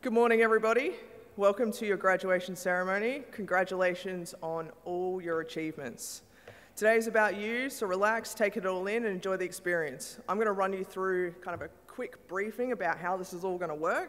Good morning, everybody. Welcome to your graduation ceremony. Congratulations on all your achievements. Today is about you, so relax, take it all in, and enjoy the experience. I'm going to run you through kind of a quick briefing about how this is all going to work.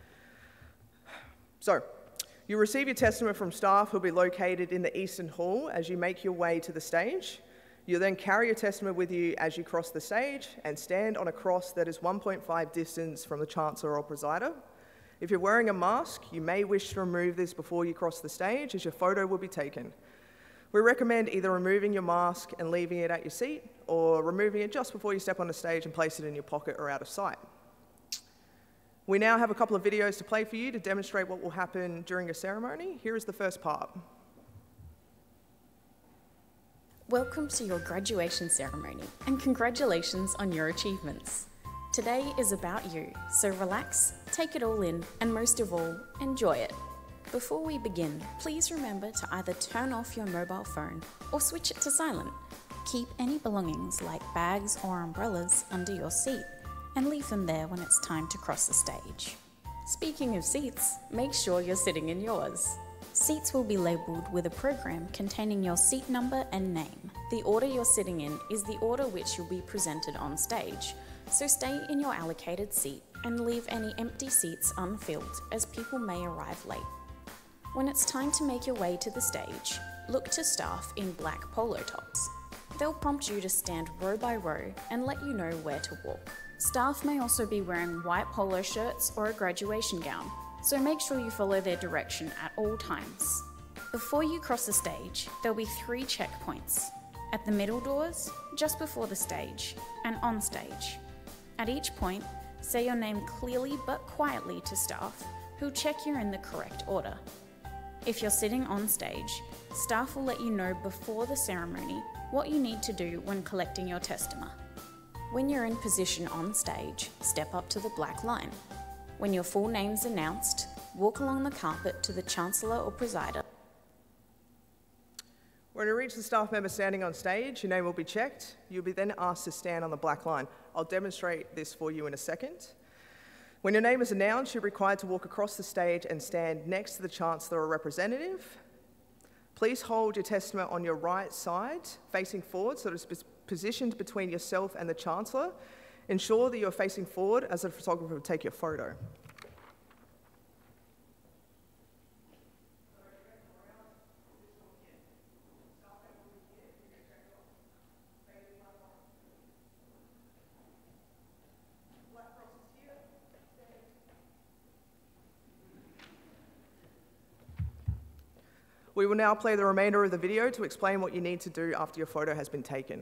So, you receive your testament from staff who will be located in the Eastern Hall as you make your way to the stage. You'll then carry your testament with you as you cross the stage and stand on a cross that is 1.5 distance from the Chancellor or Presider. If you're wearing a mask, you may wish to remove this before you cross the stage, as your photo will be taken. We recommend either removing your mask and leaving it at your seat, or removing it just before you step on the stage and place it in your pocket or out of sight. We now have a couple of videos to play for you to demonstrate what will happen during your ceremony. Here is the first part. Welcome to your graduation ceremony, and congratulations on your achievements. Today is about you, so relax, take it all in, and most of all, enjoy it. Before we begin, please remember to either turn off your mobile phone or switch it to silent. Keep any belongings like bags or umbrellas under your seat and leave them there when it's time to cross the stage. Speaking of seats, make sure you're sitting in yours. Seats will be labelled with a program containing your seat number and name. The order you're sitting in is the order which you'll be presented on stage, so stay in your allocated seat and leave any empty seats unfilled, as people may arrive late. When it's time to make your way to the stage, look to staff in black polo tops. They'll prompt you to stand row by row and let you know where to walk. Staff may also be wearing white polo shirts or a graduation gown, so make sure you follow their direction at all times. Before you cross the stage, there'll be 3 checkpoints: at the middle doors, just before the stage, and on stage. At each point, say your name clearly but quietly to staff, who'll check you're in the correct order. If you're sitting on stage, staff will let you know before the ceremony what you need to do when collecting your testament. When you're in position on stage, step up to the black line. When your full name's announced, walk along the carpet to the Chancellor or Presider. When you reach the staff member standing on stage, your name will be checked. You'll be then asked to stand on the black line. I'll demonstrate this for you in a second. When your name is announced, you're required to walk across the stage and stand next to the Chancellor or representative. Please hold your testament on your right side, facing forward, so it's positioned between yourself and the Chancellor. Ensure that you're facing forward as the photographer will take your photo. We will now play the remainder of the video to explain what you need to do after your photo has been taken.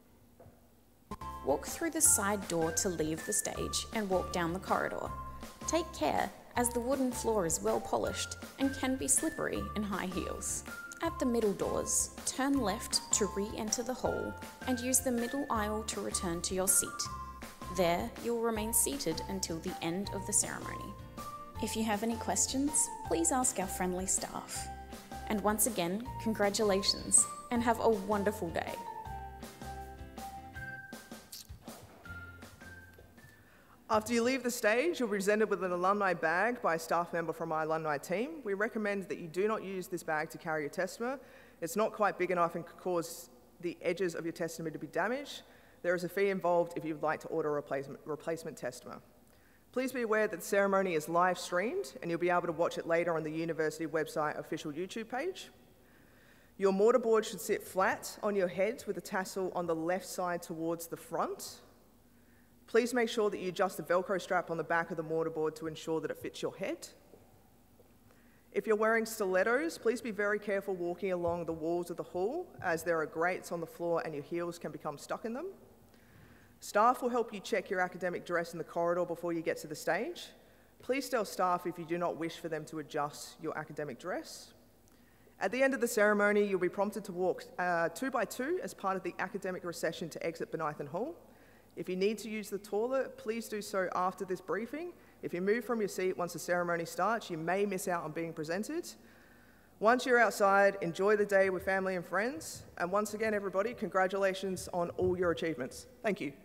Walk through the side door to leave the stage and walk down the corridor. Take care, as the wooden floor is well polished and can be slippery in high heels. At the middle doors, turn left to re-enter the hall and use the middle aisle to return to your seat. There, you'll remain seated until the end of the ceremony. If you have any questions, please ask our friendly staff. And once again, congratulations, and have a wonderful day. After you leave the stage, you'll be presented with an alumni bag by a staff member from our alumni team. We recommend that you do not use this bag to carry your testament. It's not quite big enough and could cause the edges of your testament to be damaged. There is a fee involved if you would like to order a replacement testament. Please be aware that the ceremony is live streamed and you'll be able to watch it later on the university website official YouTube page. Your mortarboard should sit flat on your head with the tassel on the left side towards the front. Please make sure that you adjust the Velcro strap on the back of the mortarboard to ensure that it fits your head. If you're wearing stilettos, please be very careful walking along the walls of the hall, as there are grates on the floor and your heels can become stuck in them. Staff will help you check your academic dress in the corridor before you get to the stage. Please tell staff if you do not wish for them to adjust your academic dress. At the end of the ceremony, you'll be prompted to walk 2 by 2 as part of the academic recession to exit Bonython Hall. If you need to use the toilet, please do so after this briefing. If you move from your seat once the ceremony starts, you may miss out on being presented. Once you're outside, enjoy the day with family and friends. And once again, everybody, congratulations on all your achievements. Thank you.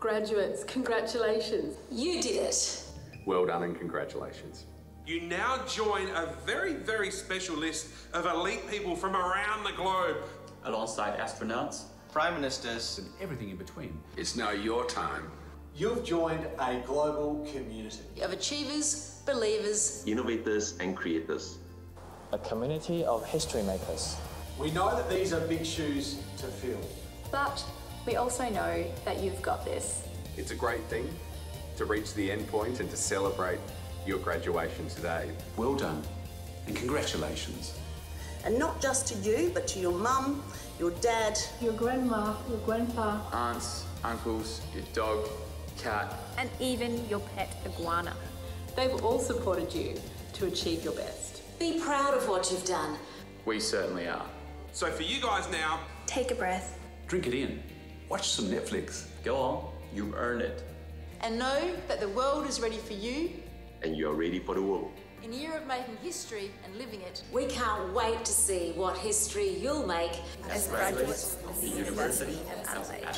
Graduates, congratulations. You did it. Well done and congratulations. You now join a very, very special list of elite people from around the globe. Alongside astronauts, Prime Ministers, And everything in between. It's now your time. You've joined a global community Of achievers, believers, innovators and creators. A community of history makers. We know that these are big shoes to fill. But we also know that you've got this. It's a great thing to reach the end point and to celebrate your graduation today. Well done and congratulations. and not just to you, but to your mum, your dad, Your grandma, your grandpa. Aunts, uncles, your dog, cat. And even your pet iguana. They've all supported you to achieve your best. be proud of what you've done. We certainly are. So for you guys now, Take a breath. Drink it in. Watch some Netflix. Go on, you've earned it. And know that the world is ready for you. And you're ready for the world. In a year of making history and living it, we can't wait to see what history you'll make As graduates of the University of Adelaide.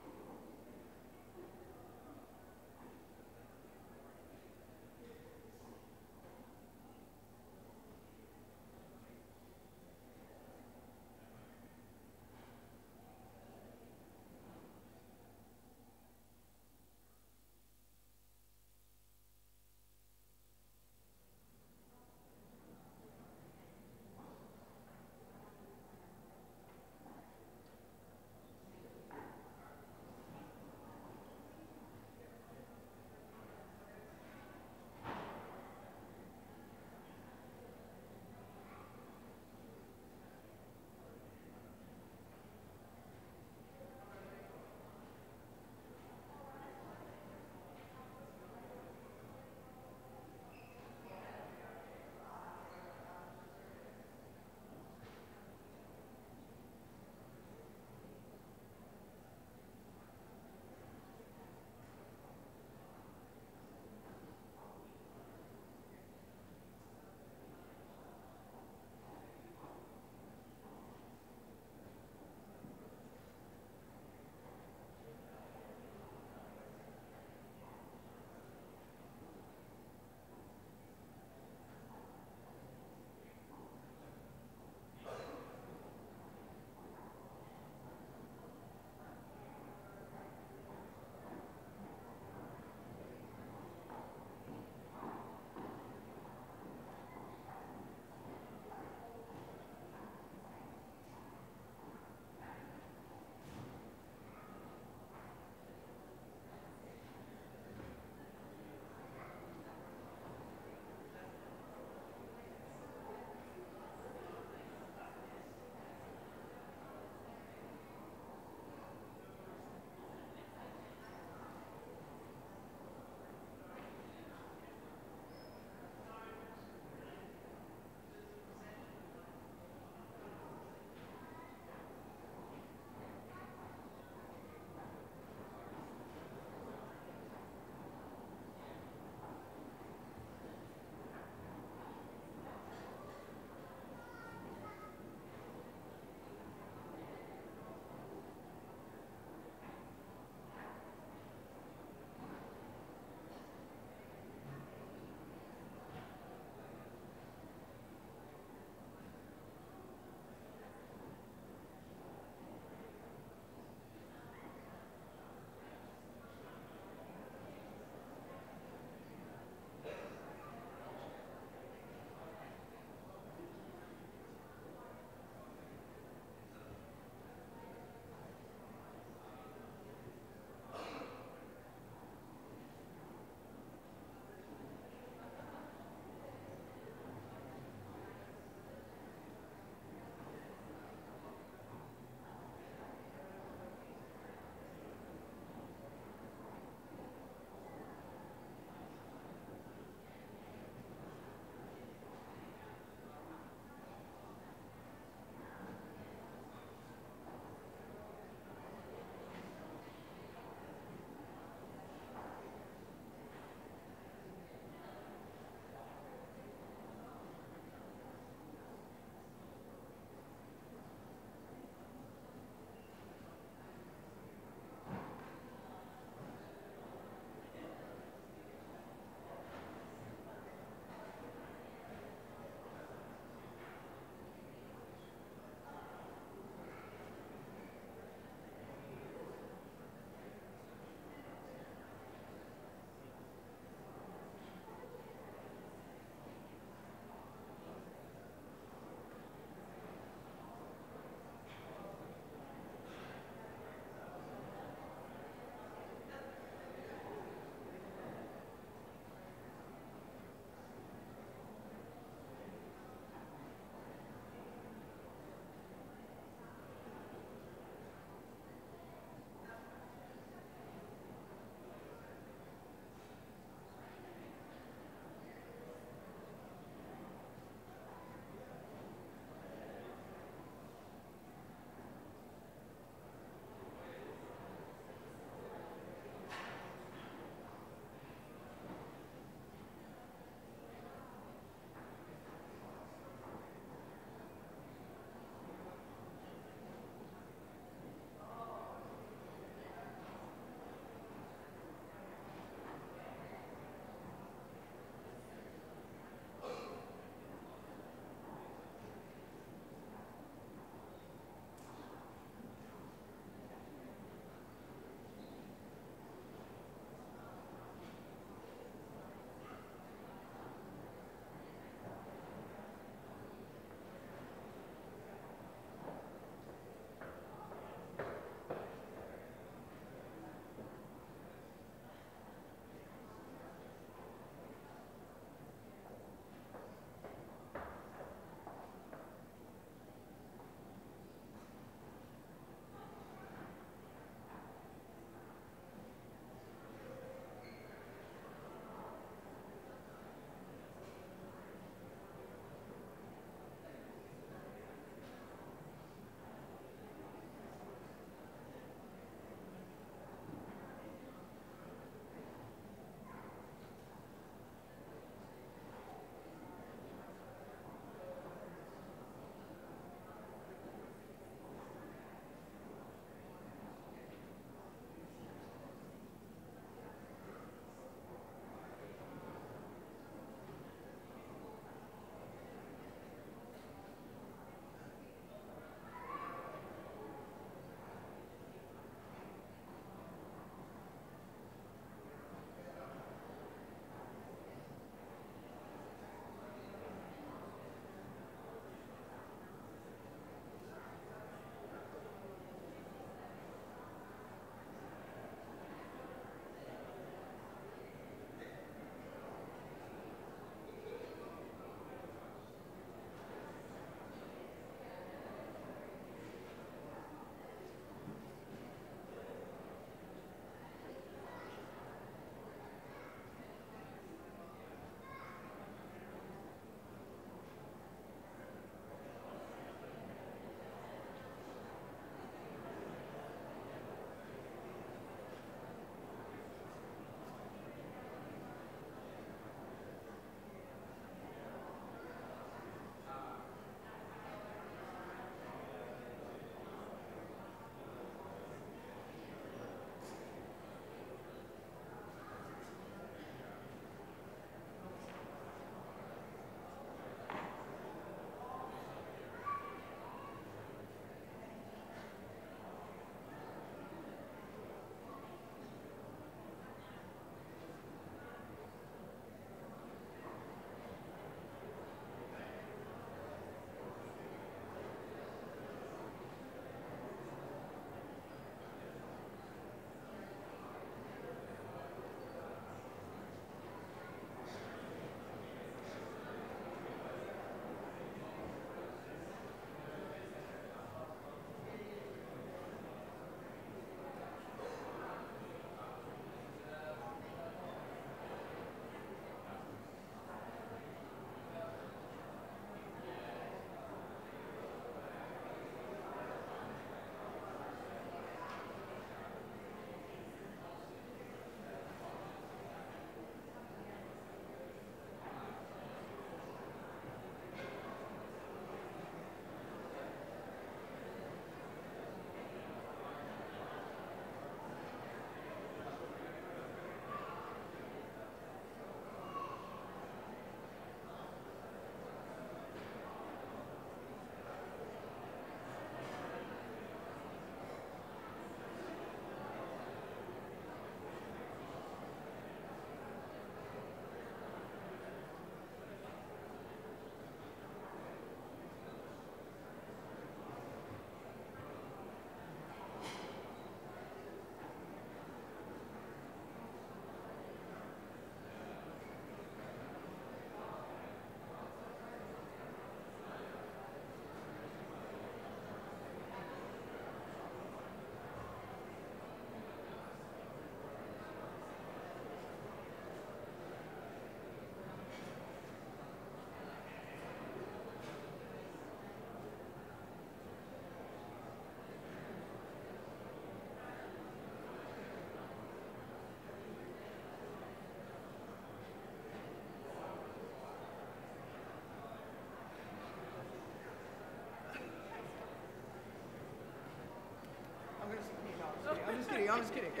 I'm just kidding.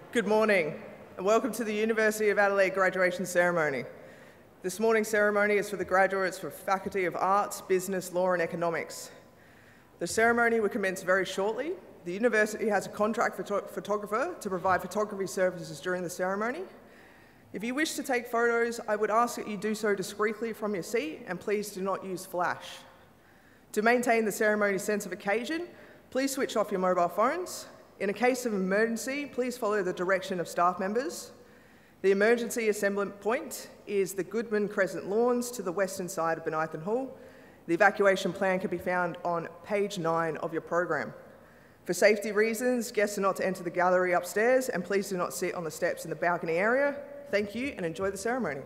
Good morning, and welcome to the University of Adelaide graduation ceremony. This morning's ceremony is for the graduates for Faculty of Arts, Business, Law and Economics. The ceremony will commence very shortly. The university has a contract photographer to provide photography services during the ceremony. If you wish to take photos, I would ask that you do so discreetly from your seat, and please do not use flash. To maintain the ceremony's sense of occasion, please switch off your mobile phones. In a case of emergency, please follow the direction of staff members. The emergency assemblement point is the Goodman Crescent Lawns to the western side of Benithan Hall. The evacuation plan can be found on page 9 of your program. For safety reasons, guests are not to enter the gallery upstairs, and please do not sit on the steps in the balcony area. Thank you and enjoy the ceremony.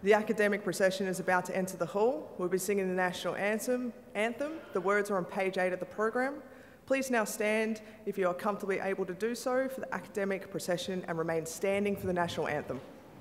The academic procession is about to enter the hall. We'll be singing the national anthem. The words are on page 8 of the program. Please now stand if you are comfortably able to do so for the academic procession and remain standing for the national anthem.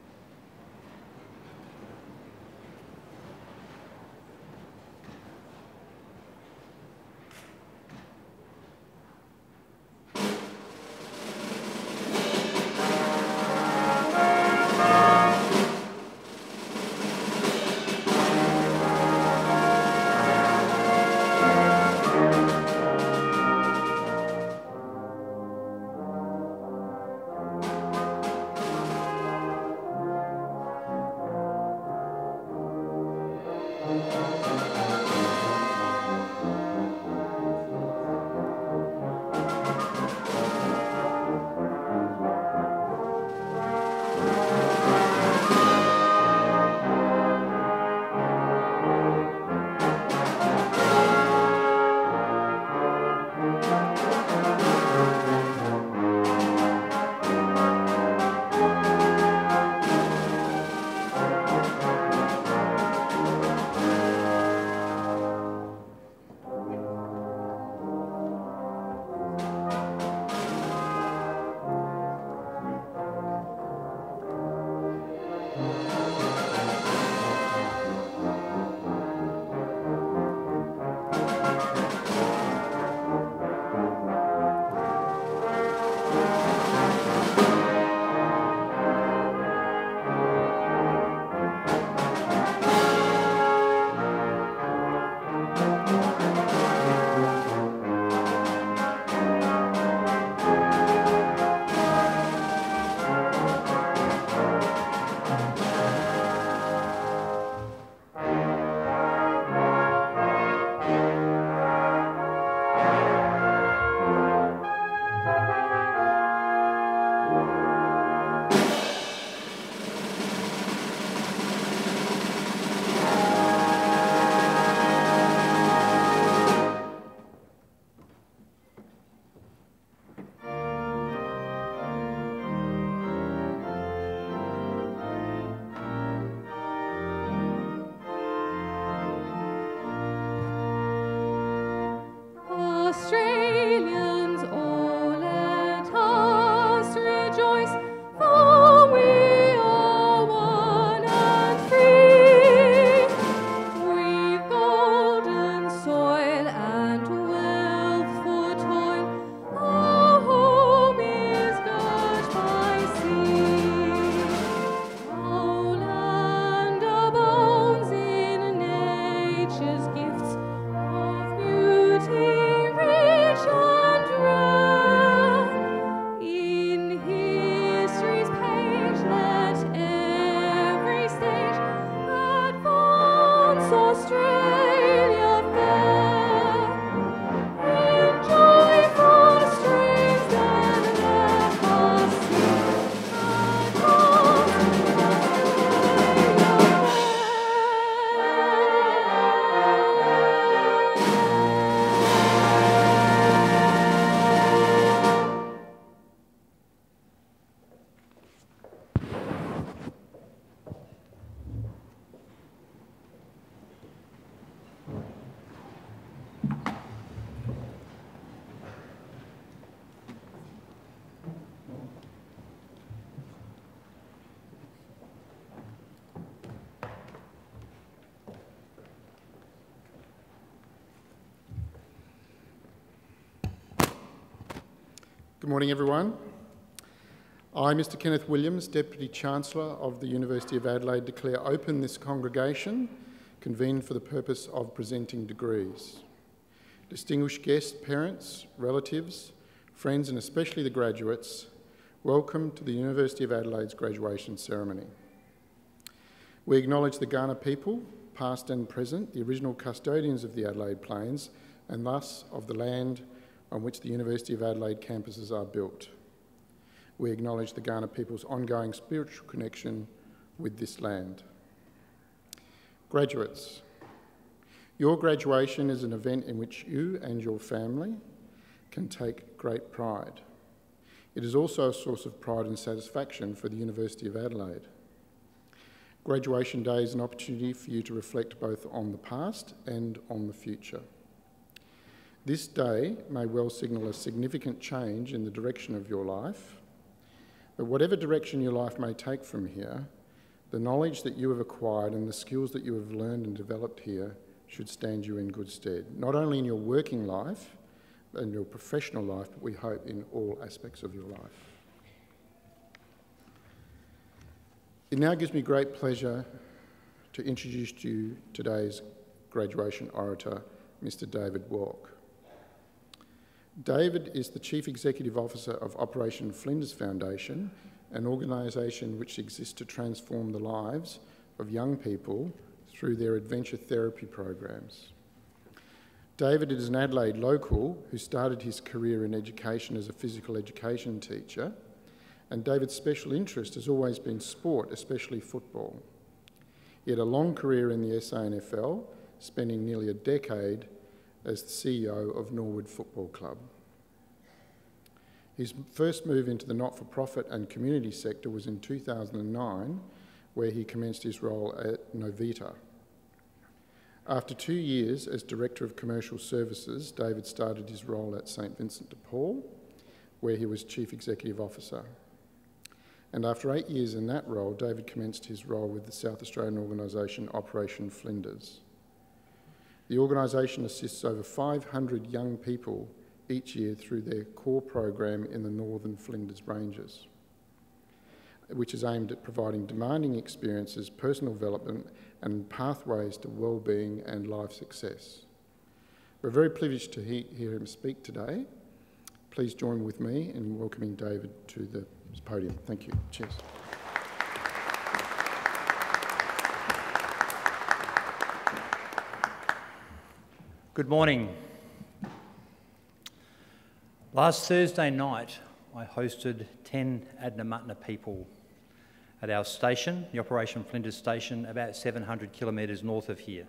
Good morning, everyone. I, Mr. Kenneth Williams, Deputy Chancellor of the University of Adelaide, declare open this congregation convened for the purpose of presenting degrees. Distinguished guests, parents, relatives, friends, and especially the graduates, welcome to the University of Adelaide's graduation ceremony. We acknowledge the Kaurna people, past and present, the original custodians of the Adelaide Plains, and thus of the land on which the University of Adelaide campuses are built. We acknowledge the Kaurna people's ongoing spiritual connection with this land. Graduates, your graduation is an event in which you and your family can take great pride. It is also a source of pride and satisfaction for the University of Adelaide. Graduation Day is an opportunity for you to reflect both on the past and on the future. This day may well signal a significant change in the direction of your life, but whatever direction your life may take from here, the knowledge that you have acquired and the skills that you have learned and developed here should stand you in good stead, not only in your working life and your professional life, but we hope in all aspects of your life. It now gives me great pleasure to introduce to you today's graduation orator, Mr. David Walk. David is the Chief Executive Officer of Operation Flinders Foundation, an organisation which exists to transform the lives of young people through their adventure therapy programs. David is an Adelaide local who started his career in education as a physical education teacher, and David's special interest has always been sport, especially football. He had a long career in the SANFL, spending nearly a decade as the CEO of Norwood Football Club. His first move into the not-for-profit and community sector was in 2009, where he commenced his role at Novita. After 2 years as Director of Commercial Services, David started his role at St Vincent de Paul, where he was Chief Executive Officer. And after 8 years in that role, David commenced his role with the South Australian organisation Operation Flinders. The organisation assists over 500 young people each year through their core program in the Northern Flinders Ranges, which is aimed at providing demanding experiences, personal development and pathways to well-being and life success. We're very privileged to hear him speak today. Please join with me in welcoming David to the podium. Thank you. Cheers. Good morning. Last Thursday night, I hosted 10 Adnyamathanha people at our station, the Operation Flinders station, about 700 kilometres north of here.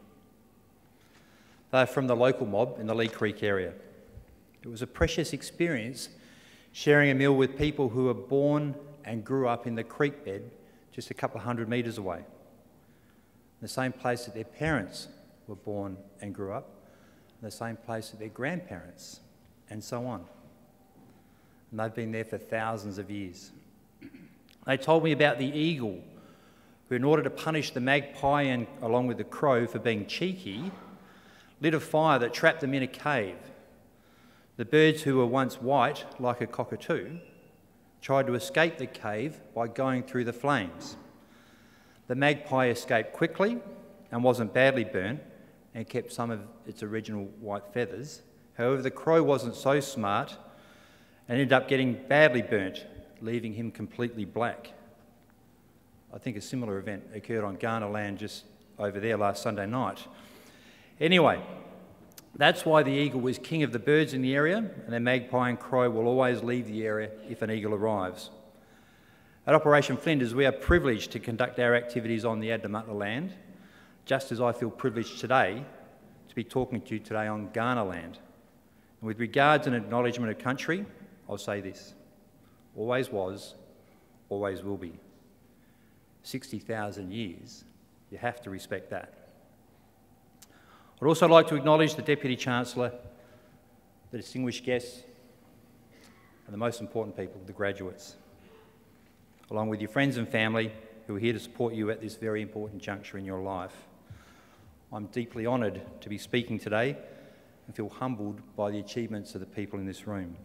They're from the local mob in the Lee Creek area. It was a precious experience sharing a meal with people who were born and grew up in the creek bed just a couple of 100 metres away. The same place that their parents were born and grew up, the same place that their grandparents, and so on. And they've been there for thousands of years. They told me about the eagle, who in order to punish the magpie and along with the crow for being cheeky, lit a fire that trapped them in a cave. The birds, who were once white, like a cockatoo, tried to escape the cave by going through the flames. The magpie escaped quickly and wasn't badly burnt, and kept some of its original white feathers. However, the crow wasn't so smart and ended up getting badly burnt, leaving him completely black. I think a similar event occurred on Ghana land just over there last Sunday night. Anyway, that's why the eagle was king of the birds in the area, and the magpie and crow will always leave the area if an eagle arrives. At Operation Flinders, we are privileged to conduct our activities on the Adnyamathanha land, just as I feel privileged today to be talking to you today on Ghana land. And with regards and acknowledgement of country, I'll say this: always was, always will be. 60,000 years, you have to respect that. I'd also like to acknowledge the Deputy Chancellor, the distinguished guests, and the most important people, the graduates, along with your friends and family who are here to support you at this very important juncture in your life. I'm deeply honoured to be speaking today and feel humbled by the achievements of the people in this room.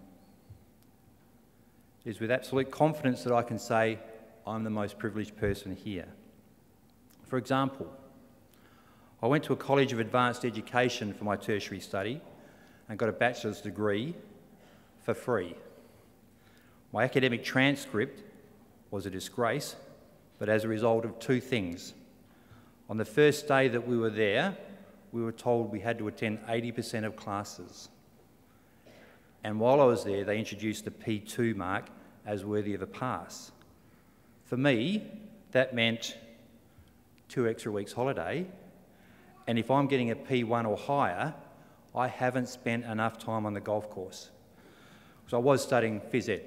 It is with absolute confidence that I can say I'm the most privileged person here. For example, I went to a college of advanced education for my tertiary study and got a bachelor's degree for free. My academic transcript was a disgrace, but as a result of two things. On the first day that we were there, we were told we had to attend 80% of classes. And while I was there, they introduced the P2 mark as worthy of a pass. For me, that meant 2 extra weeks holiday, and if I'm getting a P1 or higher, I haven't spent enough time on the golf course. So I was studying phys ed,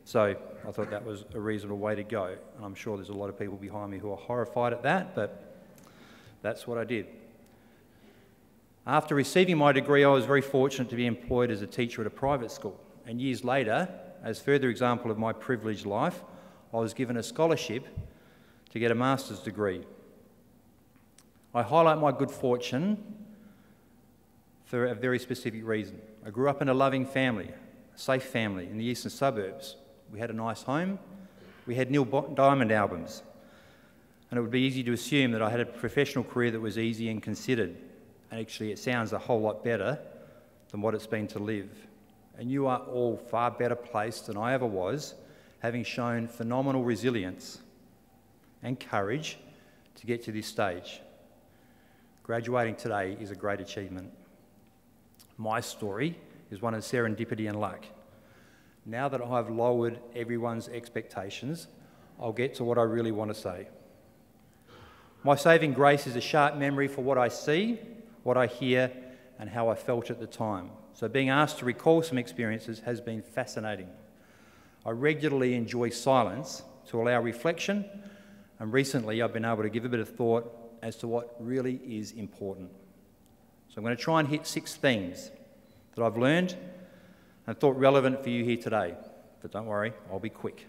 So I thought that was a reasonable way to go. And I'm sure there's a lot of people behind me who are horrified at that, but that's what I did. After receiving my degree, I was very fortunate to be employed as a teacher at a private school. And years later, as further example of my privileged life, I was given a scholarship to get a master's degree. I highlight my good fortune for a very specific reason. I grew up in a loving family, a safe family in the eastern suburbs. We had a nice home. We had Neil Diamond albums. And it would be easy to assume that I had a professional career that was easy and considered. And actually, it sounds a whole lot better than what it's been to live. And you are all far better placed than I ever was, having shown phenomenal resilience and courage to get to this stage. Graduating today is a great achievement. My story is one of serendipity and luck. Now that I've lowered everyone's expectations, I'll get to what I really want to say. My saving grace is a sharp memory for what I see, what I hear, and how I felt at the time. So being asked to recall some experiences has been fascinating. I regularly enjoy silence to allow reflection, and recently I've been able to give a bit of thought as to what really is important. So I'm going to try and hit 6 things that I've learned and thought relevant for you here today. But don't worry, I'll be quick.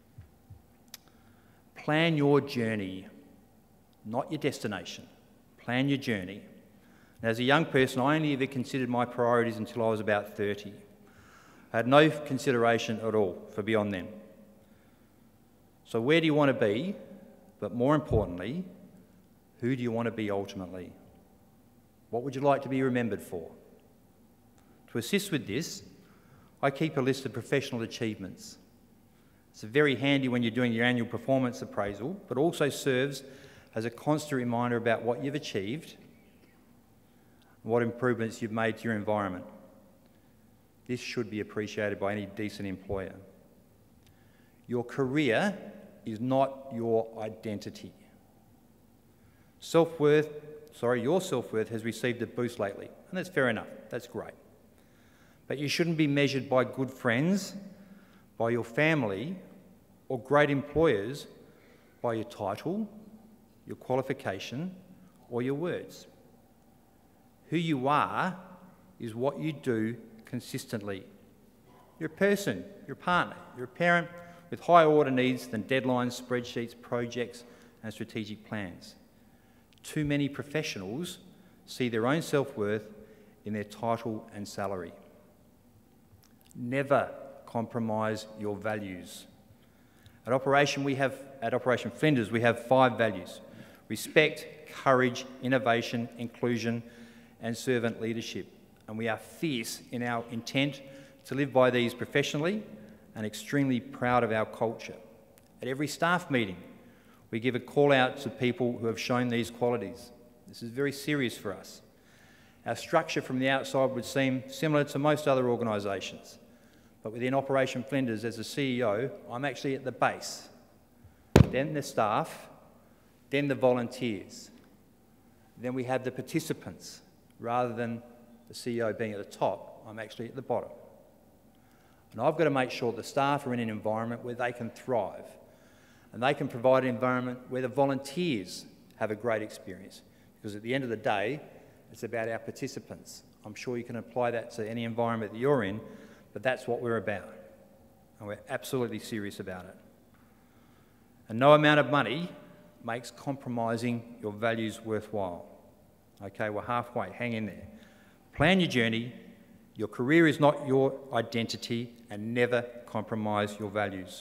Plan your journey, not your destination. Plan your journey. And as a young person, I only ever considered my priorities until I was about 30. I had no consideration at all for beyond then. So where do you want to be? But more importantly, who do you want to be ultimately? What would you like to be remembered for? To assist with this, I keep a list of professional achievements. It's very handy when you're doing your annual performance appraisal, but also serves as a constant reminder about what you've achieved and what improvements you've made to your environment. This should be appreciated by any decent employer. Your career is not your identity. Your self-worth has received a boost lately, and that's fair enough, that's great. But you shouldn't be measured by good friends, by your family, or great employers by your title, your qualification, or your words. Who you are is what you do consistently. You're a person, you're a partner, you're a parent with higher order needs than deadlines, spreadsheets, projects, and strategic plans. Too many professionals see their own self-worth in their title and salary. Never compromise your values. At Operation Flinders, we have 5 values: respect, courage, innovation, inclusion, and servant leadership. And we are fierce in our intent to live by these professionally and extremely proud of our culture. At every staff meeting, we give a call out to people who have shown these qualities. This is very serious for us. Our structure from the outside would seem similar to most other organisations, but within Operation Flinders, as the CEO, I'm actually at the base, then the staff, then the volunteers. Then we have the participants. Rather than the CEO being at the top, I'm actually at the bottom. And I've got to make sure the staff are in an environment where they can thrive, and they can provide an environment where the volunteers have a great experience. Because at the end of the day, it's about our participants. I'm sure you can apply that to any environment that you're in, but that's what we're about. And we're absolutely serious about it. And no amount of money makes compromising your values worthwhile. Okay, we're halfway, hang in there. Plan your journey. Your career is not your identity, and never compromise your values.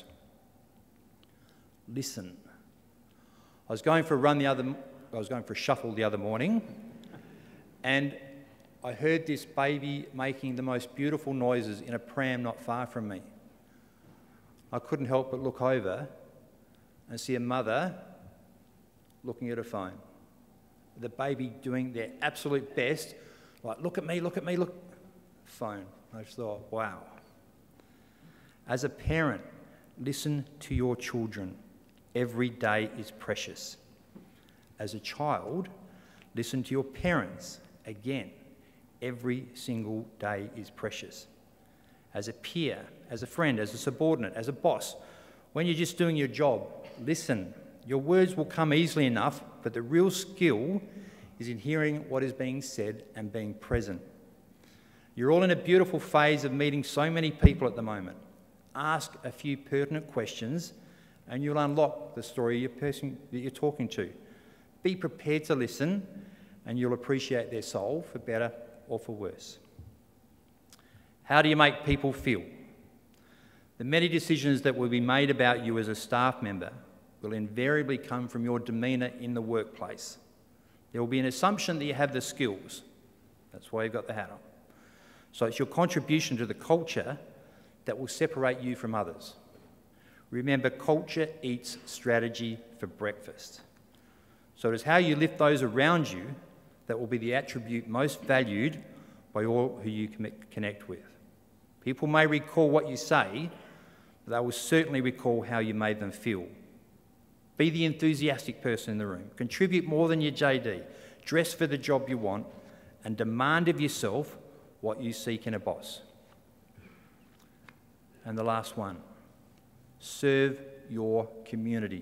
Listen. I was going for a shuffle the other morning, and I heard this baby making the most beautiful noises in a pram not far from me. I couldn't help but look over and see a mother looking at her phone. The baby doing their absolute best, like, look at me, look, phone. I just thought, wow. As a parent, listen to your children. Every day is precious. As a child, listen to your parents. Again, every single day is precious. As a peer, as a friend, as a subordinate, as a boss, when you're just doing your job. Listen. Your words will come easily enough, but the real skill is in hearing what is being said and being present. You're all in a beautiful phase of meeting so many people at the moment. Ask a few pertinent questions and you'll unlock the story of the person that you're talking to. Be prepared to listen and you'll appreciate their soul, for better or for worse. How do you make people feel? The many decisions that will be made about you as a staff member will invariably come from your demeanour in the workplace. There will be an assumption that you have the skills. That's why you've got the hat on. So it's your contribution to the culture that will separate you from others. Remember, culture eats strategy for breakfast. So it is how you lift those around you that will be the attribute most valued by all who you connect with. People may recall what you say, but they will certainly recall how you made them feel. Be the enthusiastic person in the room. Contribute more than your JD. Dress for the job you want and demand of yourself what you seek in a boss. And the last one, serve your community.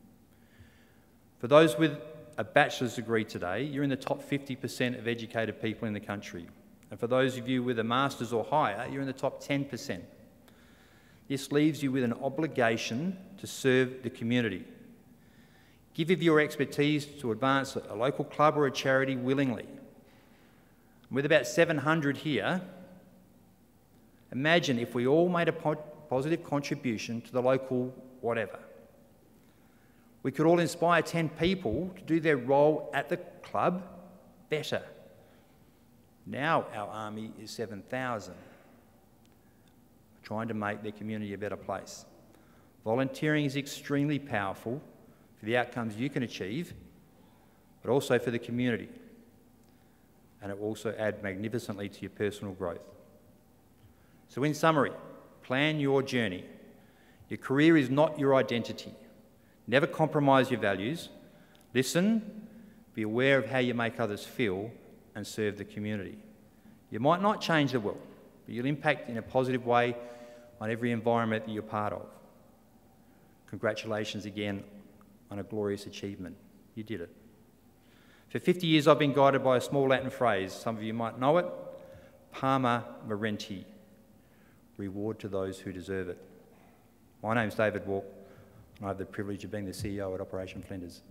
For those with a bachelor's degree today, you're in the top 50% of educated people in the country. And for those of you with a master's or higher, you're in the top 10%. This leaves you with an obligation to serve the community. Give of your expertise to advance a local club or a charity willingly. With about 700 here, imagine if we all made a positive contribution to the local whatever. We could all inspire 10 people to do their role at the club better. Now our army is 7,000, trying to make their community a better place. Volunteering is extremely powerful for the outcomes you can achieve, but also for the community. And it will also add magnificently to your personal growth. So in summary, plan your journey. Your career is not your identity. Never compromise your values. Listen, be aware of how you make others feel, and serve the community. You might not change the world, but you'll impact in a positive way on every environment that you're part of. Congratulations again on a glorious achievement. You did it. For 50 years I've been guided by a small Latin phrase, some of you might know it, Parma Merenti, reward to those who deserve it. My name's David Walk, and I have the privilege of being the CEO at Operation Flinders.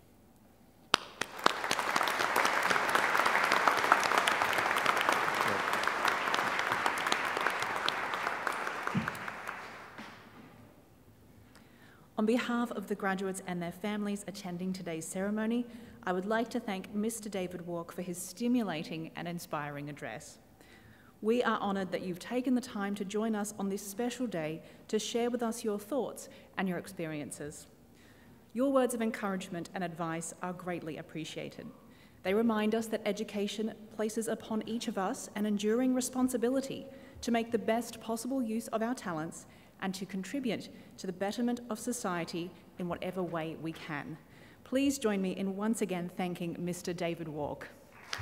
On behalf of the graduates and their families attending today's ceremony, I would like to thank Mr. David Walk for his stimulating and inspiring address. We are honoured that you've taken the time to join us on this special day to share with us your thoughts and your experiences. Your words of encouragement and advice are greatly appreciated. They remind us that education places upon each of us an enduring responsibility to make the best possible use of our talents and to contribute to the betterment of society in whatever way we can. Please join me in once again thanking Mr. David Walk.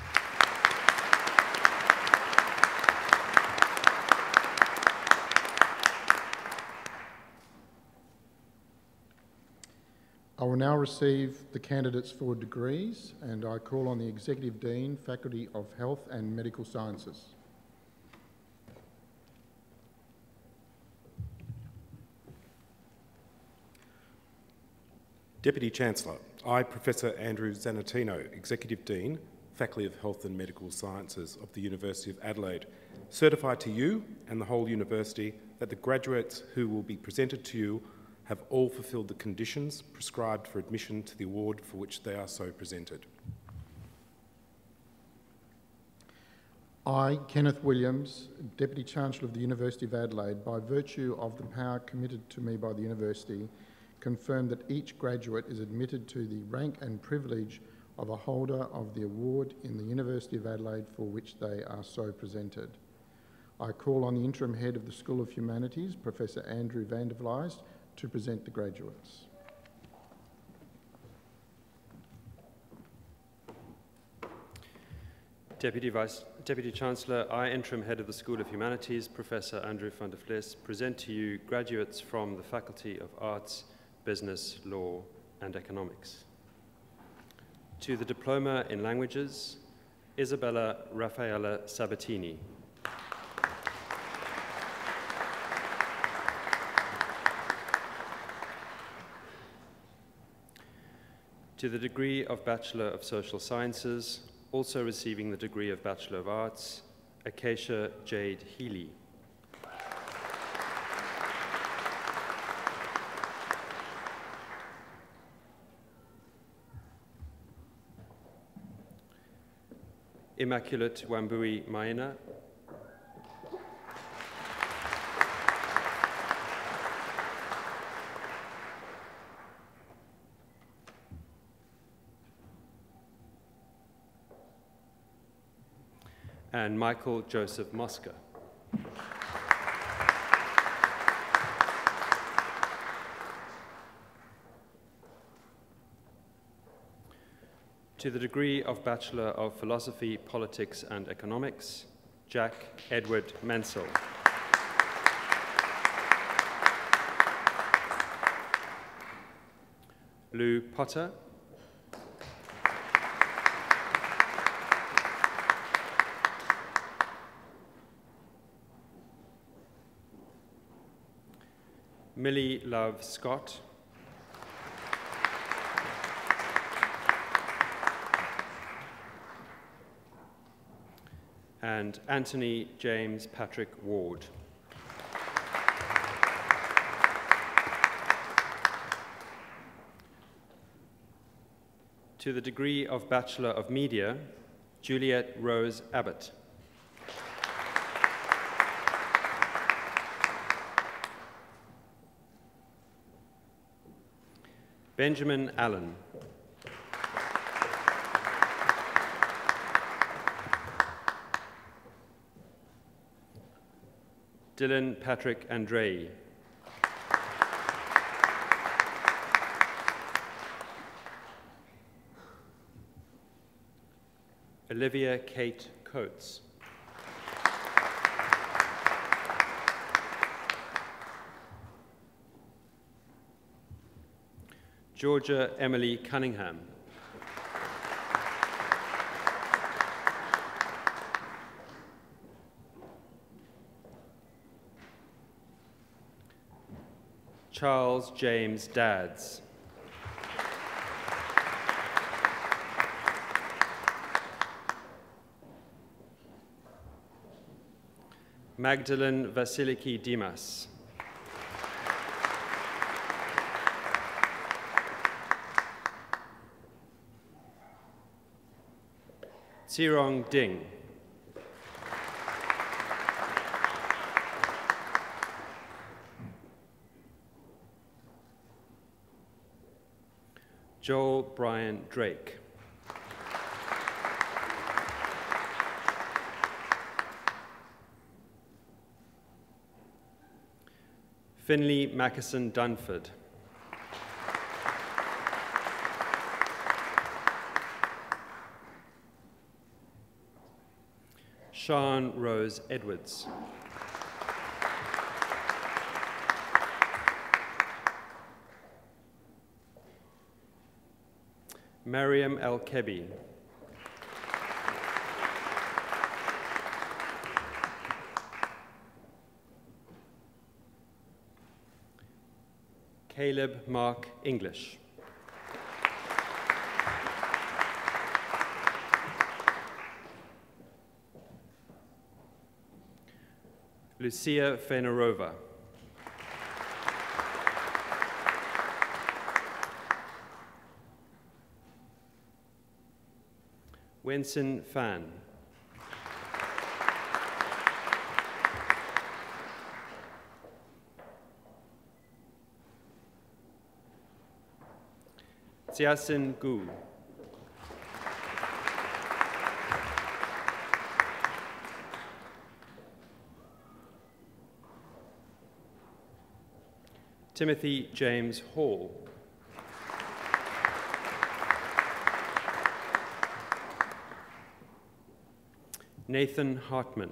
I will now receive the candidates for degrees, and I call on the Executive Dean, Faculty of Health and Medical Sciences. Deputy Chancellor, I, Professor Andrew Zanatino, Executive Dean, Faculty of Health and Medical Sciences of the University of Adelaide, certify to you and the whole university that the graduates who will be presented to you have all fulfilled the conditions prescribed for admission to the award for which they are so presented. I, Kenneth Williams, Deputy Chancellor of the University of Adelaide, by virtue of the power committed to me by the University, confirm that each graduate is admitted to the rank and privilege of a holder of the award in the University of Adelaide for which they are so presented. I call on the Interim Head of the School of Humanities, Professor Andrew van der Vlijst, to present the graduates. Deputy Chancellor, I, Interim Head of the School of Humanities, Professor Andrew van der Vlees, present to you graduates from the Faculty of Arts, Business, Law and Economics. To the Diploma in Languages, Isabella Raffaella Sabatini. To the degree of Bachelor of Social Sciences, also receiving the degree of Bachelor of Arts, Acacia Jade Healy. Immaculate Wambui Maina. And Michael Joseph Mosca. To the degree of Bachelor of Philosophy, Politics and Economics, Jack Edward Mansell. Lou Potter. Millie Love Scott. And Anthony James Patrick Ward. To the degree of Bachelor of Media, Juliet Rose Abbott. Benjamin Allen. Dylan Patrick Andrei. Olivia Kate Coates. Georgia Emily Cunningham. Charles James Dadds. Magdalene Vasiliki Dimas. Tsirong Ding. Joel Brian Drake. Finley Mackison Dunford. Sian Rose Edwards. Mariam El-Kebi. Caleb Mark English. Lucia Fenerova. Wenson Fan. Xiaosin Gu. Timothy James Hall. Nathan Hartman.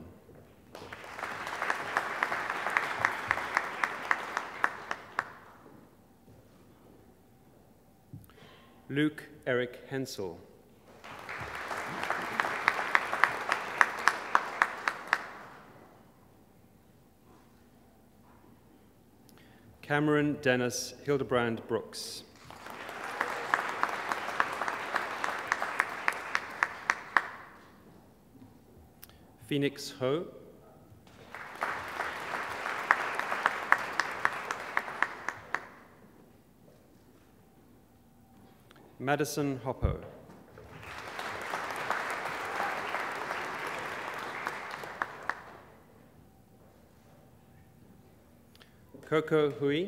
Luke Eric Hensel. Cameron Dennis Hildebrand Brooks. Phoenix Ho. Madison Hoppo. Coco Hui.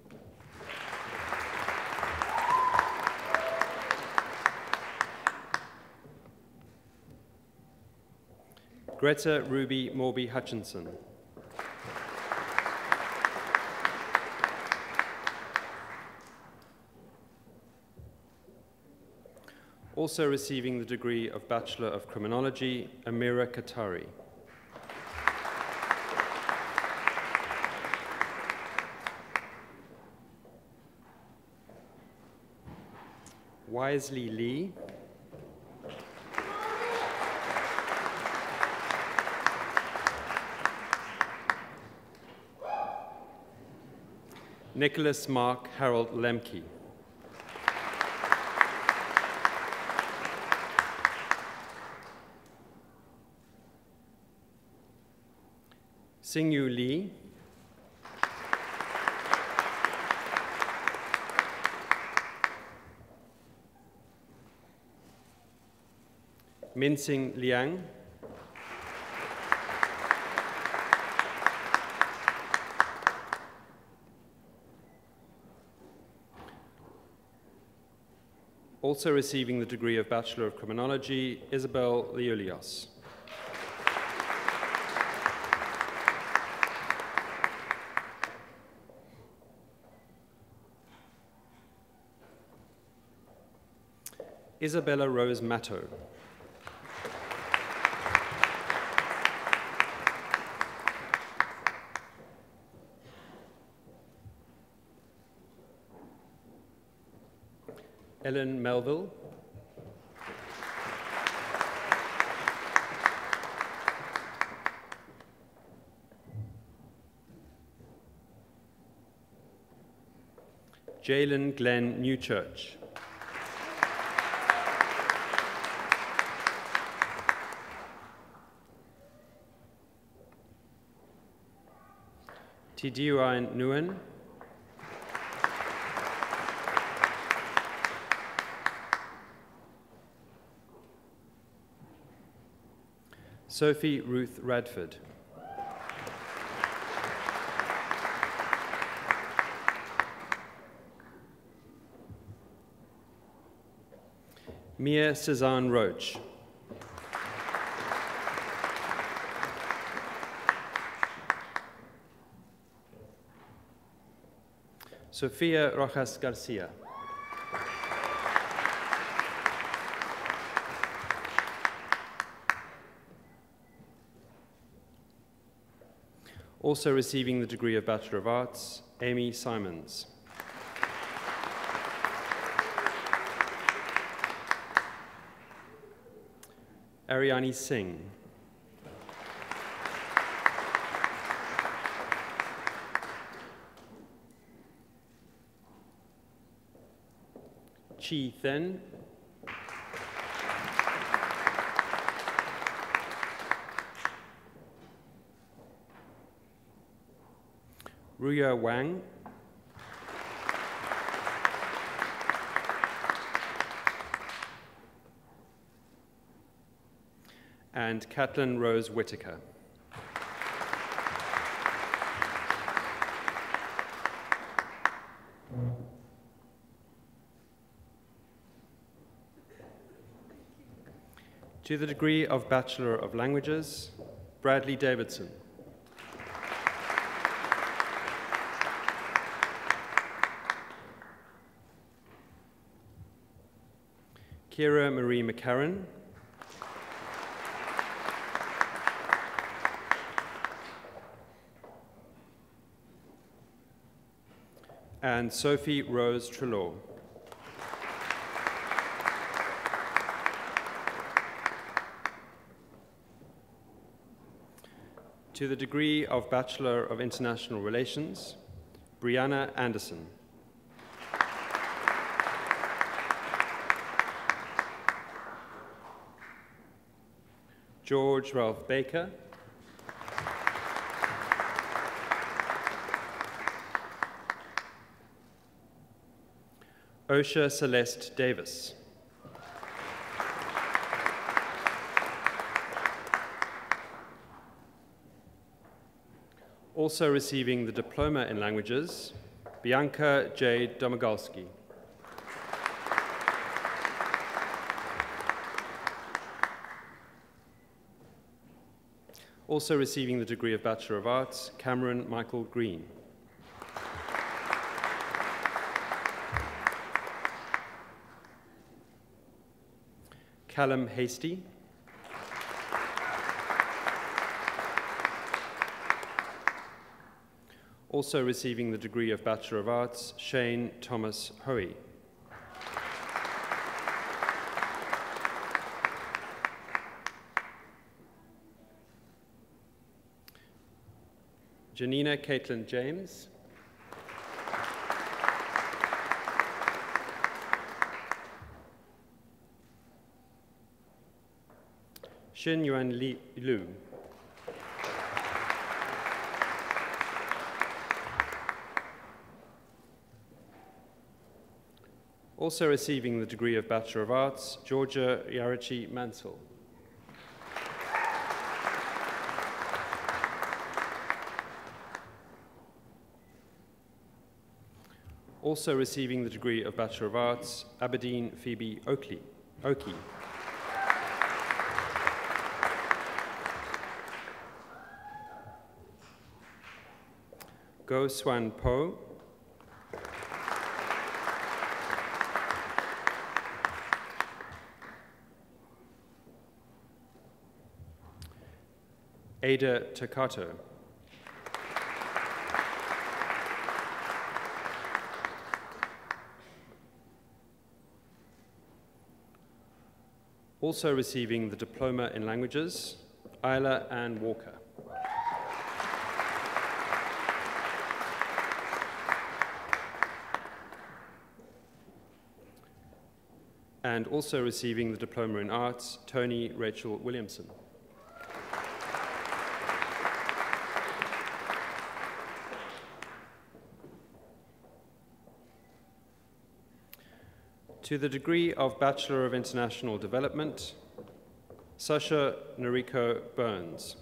Greta Ruby Morby Hutchinson. Also receiving the degree of Bachelor of Criminology, Amira Qatari. Wisely Lee. Nicholas Mark Harold Lemke. Singyu Lee. Minsing Liang. Also receiving the degree of Bachelor of Criminology, Isabel Liulios. Isabella Rose Matto. Ellen Melville. Jalen Glenn Newchurch. Tidiuan Nguyen. Sophie Ruth Radford. Mia Cezanne Roach. Sofia Rojas Garcia. Also receiving the degree of Bachelor of Arts, Amy Simons. Ariani Singh. Chi Then. Ruya Wang. And Caitlin Rose Whitaker. To the degree of Bachelor of Languages, Bradley Davidson. Kira Marie McCarran. and Sophie Rose Trelaw. To the degree of Bachelor of International Relations, Brianna Anderson. George Ralph Baker. Osha Celeste Davis. Also receiving the Diploma in Languages, Bianca J. Domagalski. Also receiving the degree of Bachelor of Arts, Cameron Michael Green. Callum Hasty. Also receiving the degree of Bachelor of Arts, Shane Thomas Hoey. Janina Caitlin James. Xin Yuan Liu. Also receiving the degree of Bachelor of Arts, Georgia Yarachi Mansell. Also receiving the degree of Bachelor of Arts, Aberdeen Phoebe Oakey. Go Swan Po. Ada Takato. Also receiving the Diploma in Languages, Isla Ann Walker. And also receiving the Diploma in Arts, Tony Rachel Williamson. To the degree of Bachelor of International Development, Sasha Noriko Burns.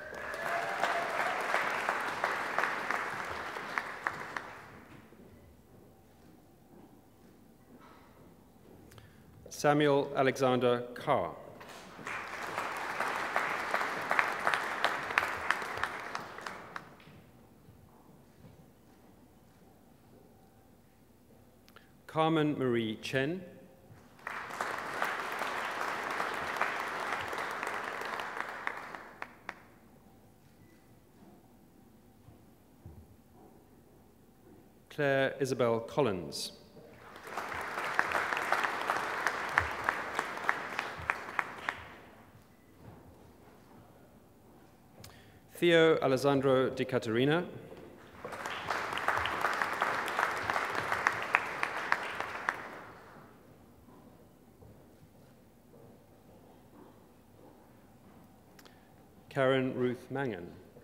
Samuel Alexander Carr. Carmen Marie Chen. Claire Isabel Collins. Theo Alessandro Di Caterina. Karen Ruth Mangan.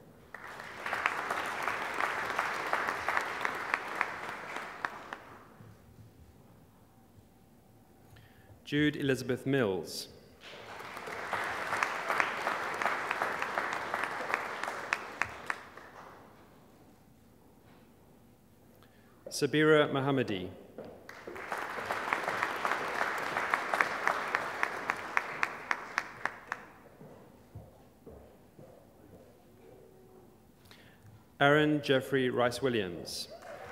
Jude Elizabeth Mills. Sabira Mohammadi. Aaron Jeffrey Rice-Williams.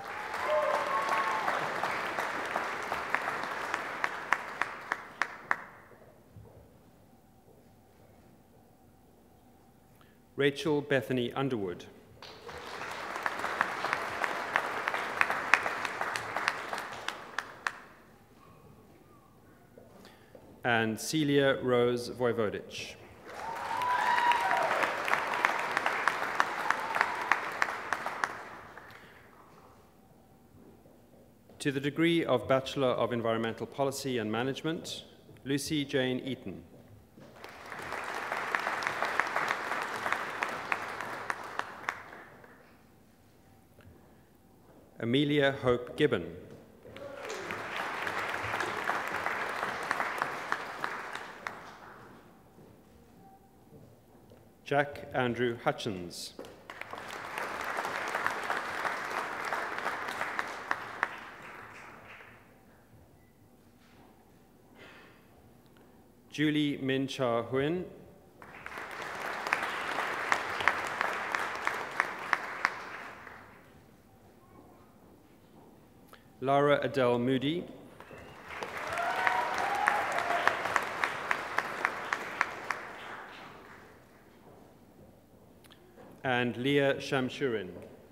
Rachel Bethany Underwood. and Celia Rose Vojvodic. To the degree of Bachelor of Environmental Policy and Management, Lucy Jane Eaton. Amelia Hope Gibbon. Jack Andrew Hutchins. Julie Min Cha Huyen. Lara Adele Moody. And Leah Shamshurin.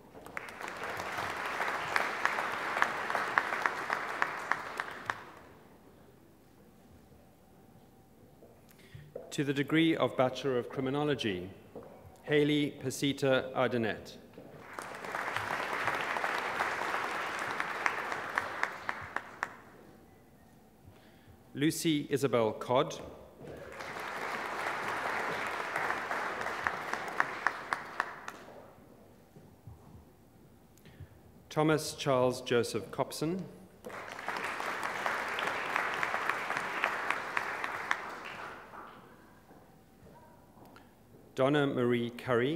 To the degree of Bachelor of Criminology, Hayley Pasita Ardenette. Lucy Isabel Codd. Thomas Charles Joseph Copson. Donna Marie Curry.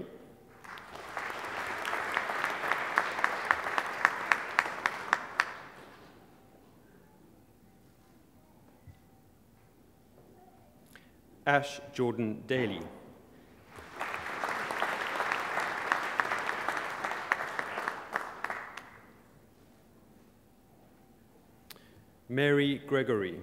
Ash Jordan Daly. Mary Gregory.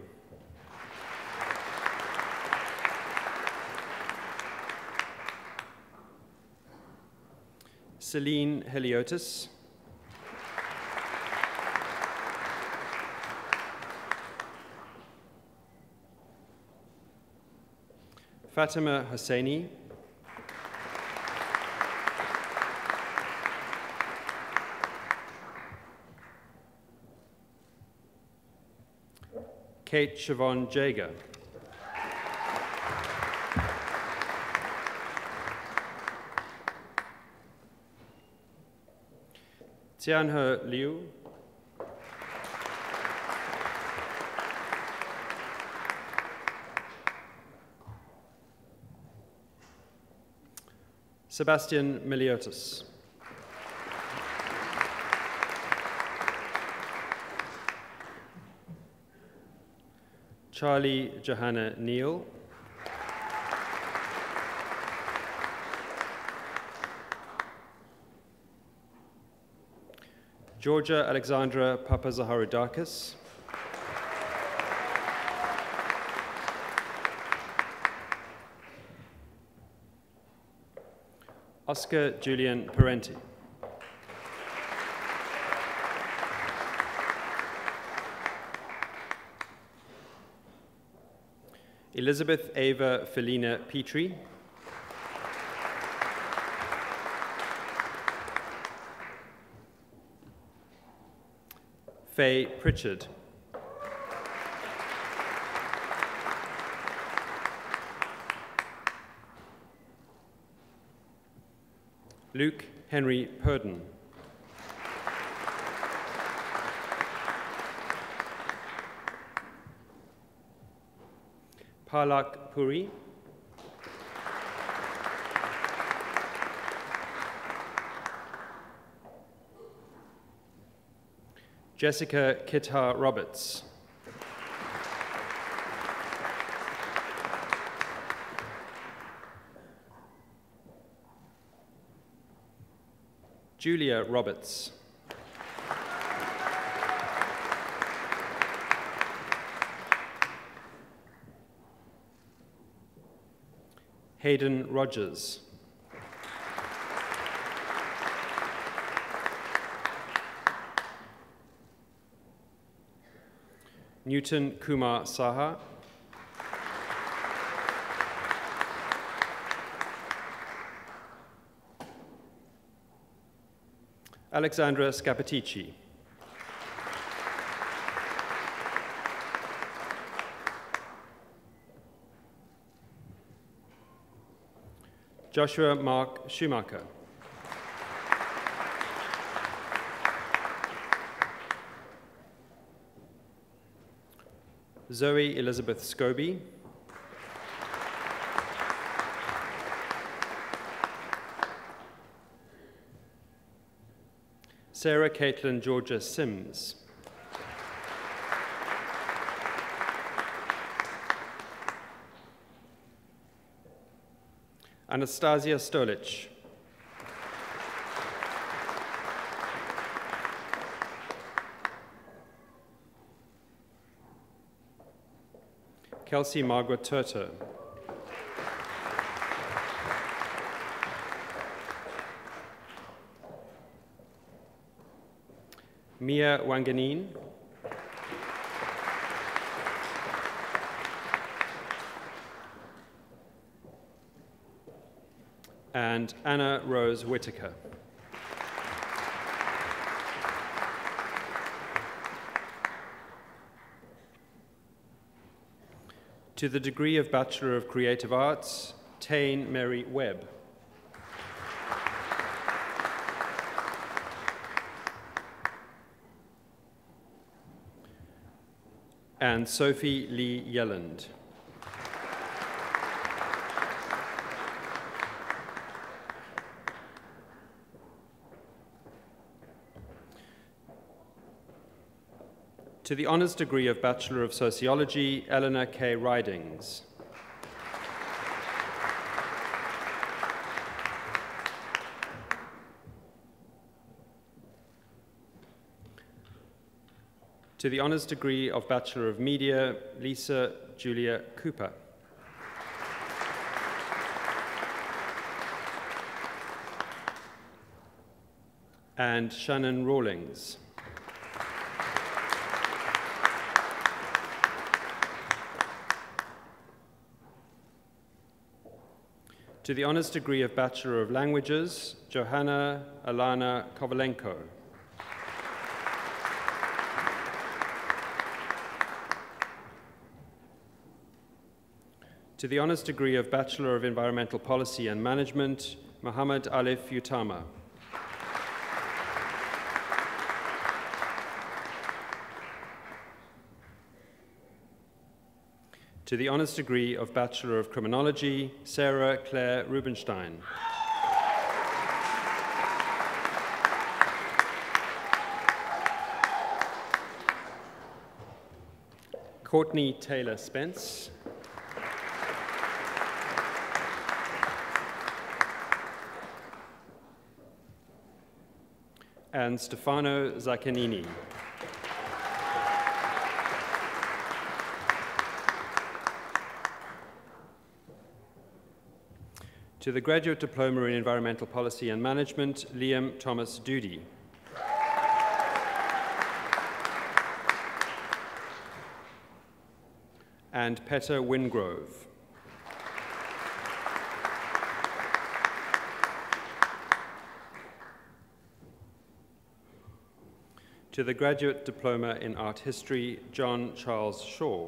Celine Heliotis. Fatima Hosseini. Kate Siobhan Jager. Tianhe Liu. Sebastian Miliotis. Charlie Johanna Neal. Georgia Alexandra Papazaharidakis. Oscar Julian Parenti. Elizabeth Ava Felina Petrie. Faye Pritchard. Luke Henry Purden. Palak Puri. Jessica Kitar Roberts. Julia Roberts. Hayden Rogers. Newton Kumar Saha. Alexandra Scapatici. Joshua Mark Schumacher. Zoe Elizabeth Scobie. Sarah Caitlin Georgia Sims. Anastasia Stolich. Kelsey Margaret Turter. Mia Wanganeen. And Anna Rose Whitaker. To the degree of Bachelor of Creative Arts, Tane Mary Webb. And Sophie Lee Yelland. To the honours degree of Bachelor of Sociology, Eleanor K. Ridings. To the honours degree of Bachelor of Media, Lisa Julia Cooper. And Shannon Rawlings. To the honours degree of Bachelor of Languages, Johanna Alana Kovalenko. To the honours degree of Bachelor of Environmental Policy and Management, Muhammad Alif Utama. To the honours degree of Bachelor of Criminology, Sarah Claire Rubenstein. Courtney Taylor Spence. And Stefano Zaccanini. To the Graduate Diploma in Environmental Policy and Management, Liam Thomas Doody. And Petter Wingrove. To the Graduate Diploma in Art History, John Charles Shaw.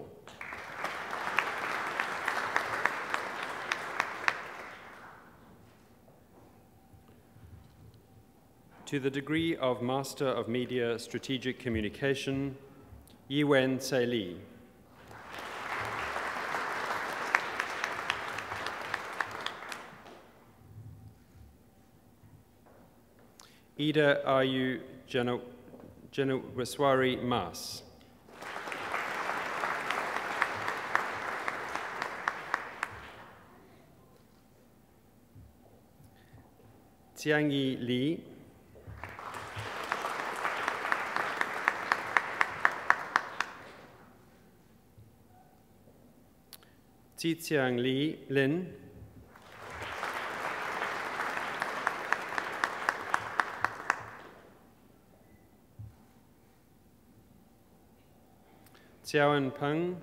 To the degree of Master of Media Strategic Communication, Yiwen Tse Lee. Ida Ayu Januweswari Mas. Tianyi Li. Tiziang Li Lin. Xiaoan Peng.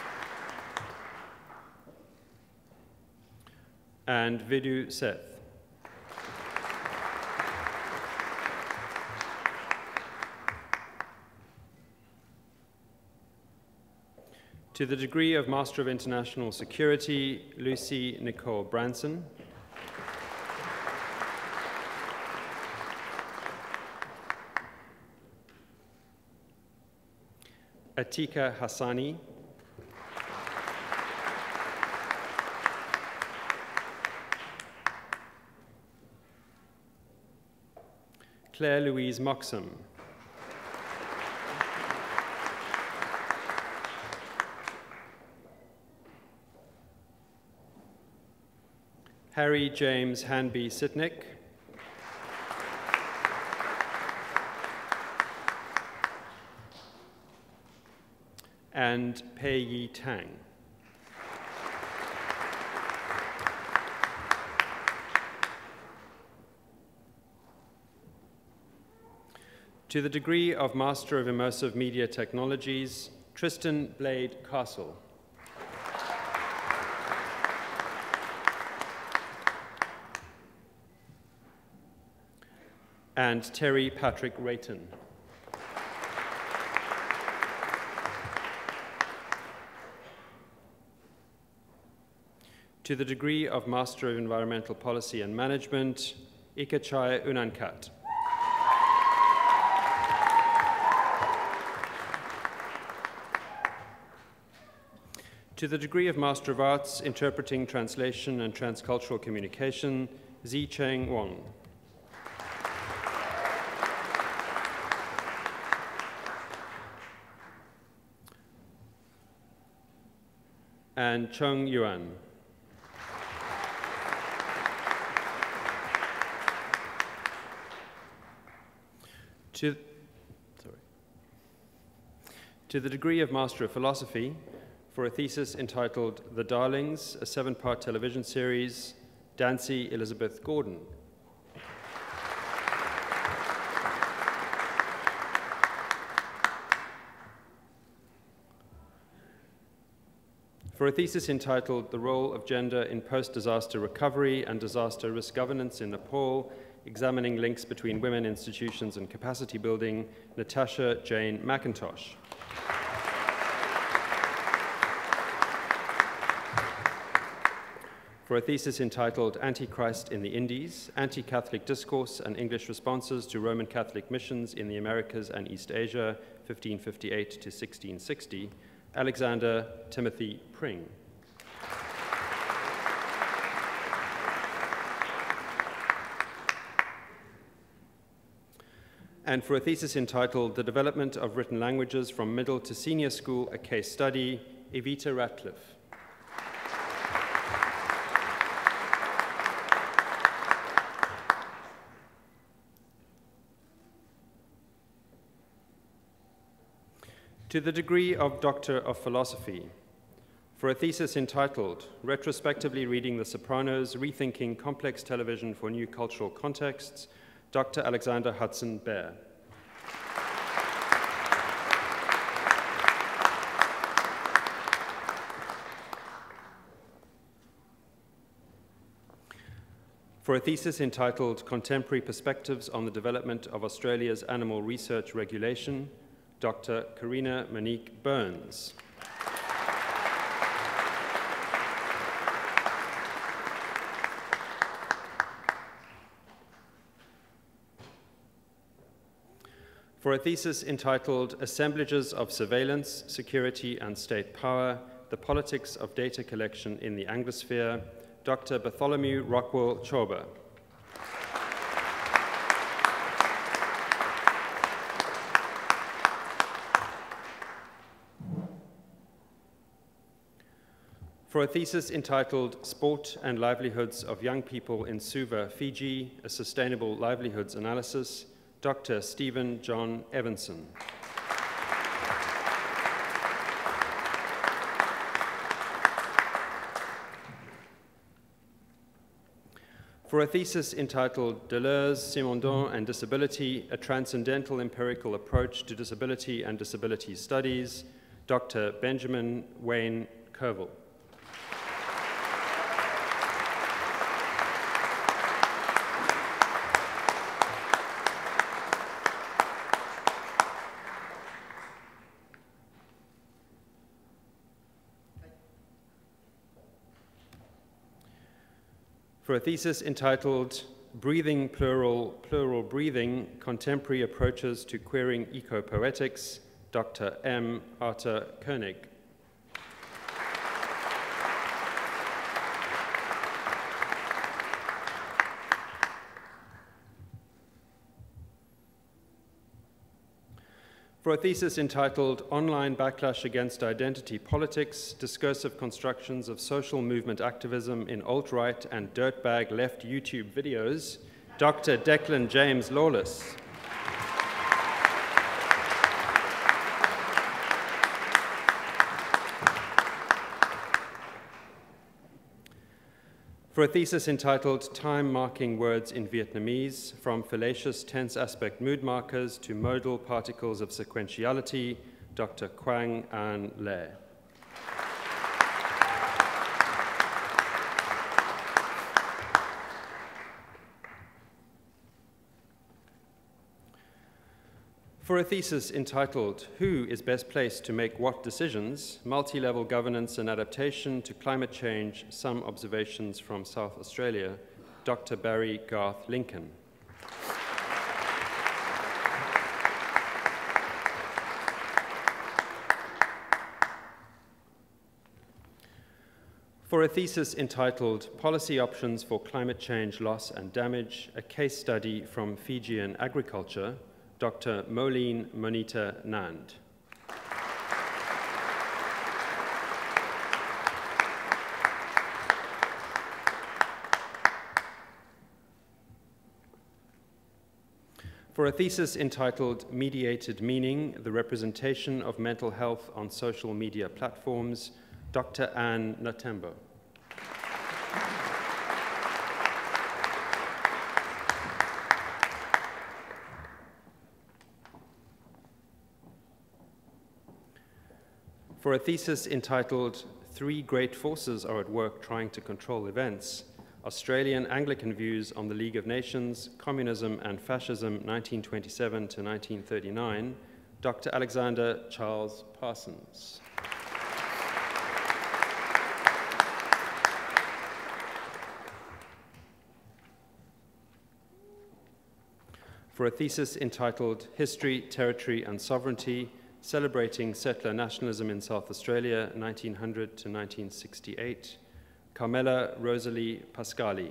And Vidhu Seth. To the degree of Master of International Security, Lucy Nicole Branson. Atika Hassani. Claire Louise Moxham. Harry James Hanby Sitnick. And Pei Yi Tang. To the degree of Master of Immersive Media Technologies, Tristan Blade Castle. And Terry Patrick Rayton. To the degree of Master of Environmental Policy and Management, Ikechai Unankat. To the degree of Master of Arts, Interpreting, Translation and Transcultural Communication, Zi Cheng Wong. And Chung Yuan. To the degree of Master of Philosophy, for a thesis entitled The Darlings, a 7-part television series, Dancy Elizabeth Gordon. For a thesis entitled The Role of Gender in Post-Disaster Recovery and Disaster Risk Governance in Nepal, examining links between women, institutions and capacity building, Natasha Jane McIntosh. For a thesis entitled Antichrist in the Indies, Anti-Catholic Discourse and English Responses to Roman Catholic Missions in the Americas and East Asia, 1558 to 1660, Alexander Timothy Pring. And for a thesis entitled The Development of Written Languages from Middle to Senior School, a Case Study, Evita Ratcliffe. To the degree of Doctor of Philosophy, for a thesis entitled Retrospectively Reading The Sopranos, Rethinking Complex Television for New Cultural Contexts, Dr. Alexander Hudson Bear. For a thesis entitled Contemporary Perspectives on the Development of Australia's Animal Research Regulation, Dr. Karina Monique Burns. For a thesis entitled Assemblages of Surveillance, Security and State Power, the Politics of Data Collection in the Anglosphere, Dr. Bartholomew Rockwell Chauber. For a thesis entitled Sport and Livelihoods of Young People in Suva, Fiji, a Sustainable Livelihoods Analysis, Dr. Stephen John Evanson. For a thesis entitled Deleuze, Simondon and Disability, a Transcendental Empirical Approach to Disability and Disability Studies, Dr. Benjamin Wayne Kerville. for a thesis entitled Breathing Plural, Plural Breathing, Contemporary Approaches to Queering Eco-Poetics, Dr. M. Arthur Koenig. For a thesis entitled Online Backlash Against Identity Politics, Discursive Constructions of Social Movement Activism in Alt-Right and Dirtbag Left YouTube Videos, Dr. Declan James Lawless. For a thesis entitled Time Marking Words in Vietnamese, From Fallacious Tense Aspect Mood Markers to Modal Particles of Sequentiality, Dr. Quang An Le. For a thesis entitled Who is Best Placed to Make What Decisions? Multi-Level Governance and Adaptation to Climate Change, Some Observations from South Australia, Dr. Barry Garth Lincoln. For a thesis entitled Policy Options for Climate Change Loss and Damage, a case study from Fijian agriculture, Dr. Moline Monita Nand. For a thesis entitled Mediated Meaning, the Representation of Mental Health on Social Media Platforms, Dr. Anne Natembo. For a thesis entitled Three Great Forces Are at Work Trying to Control Events, Australian Anglican Views on the League of Nations, Communism and Fascism 1927 to 1939, Dr. Alexander Charles Parsons. For a thesis entitled History, Territory and Sovereignty, Celebrating Settler Nationalism in South Australia, 1900 to 1968, Carmela Rosalie Pascali.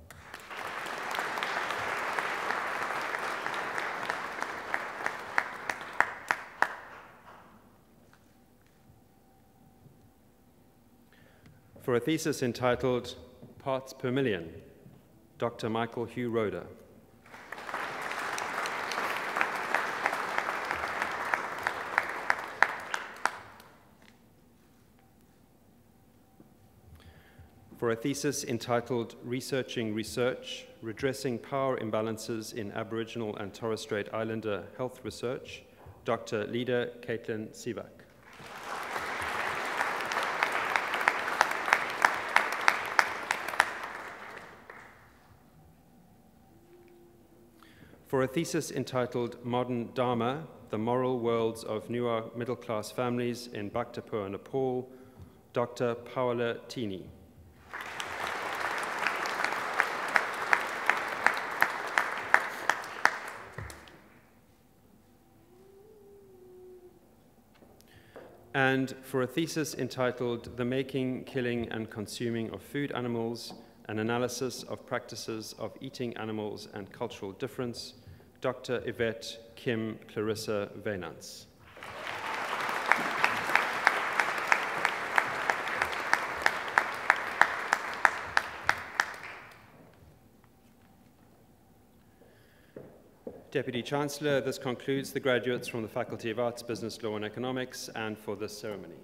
For a thesis entitled Parts Per Million, Dr. Michael Hugh Roeder. For a thesis entitled Researching Research, Redressing Power Imbalances in Aboriginal and Torres Strait Islander Health Research, Dr. Lida Caitlin Sivak. For a thesis entitled Modern Dharma, The Moral Worlds of Newer Middle-Class Families in Bhaktapur, Nepal, Dr. Paola Tini. And for a thesis entitled The Making, Killing and Consuming of Food Animals, an Analysis of Practices of Eating Animals and Cultural Difference, Dr. Yvette Kim Clarissa Venance. Deputy Chancellor, this concludes the graduates from the Faculty of Arts, Business, Law and Economics, and for this ceremony.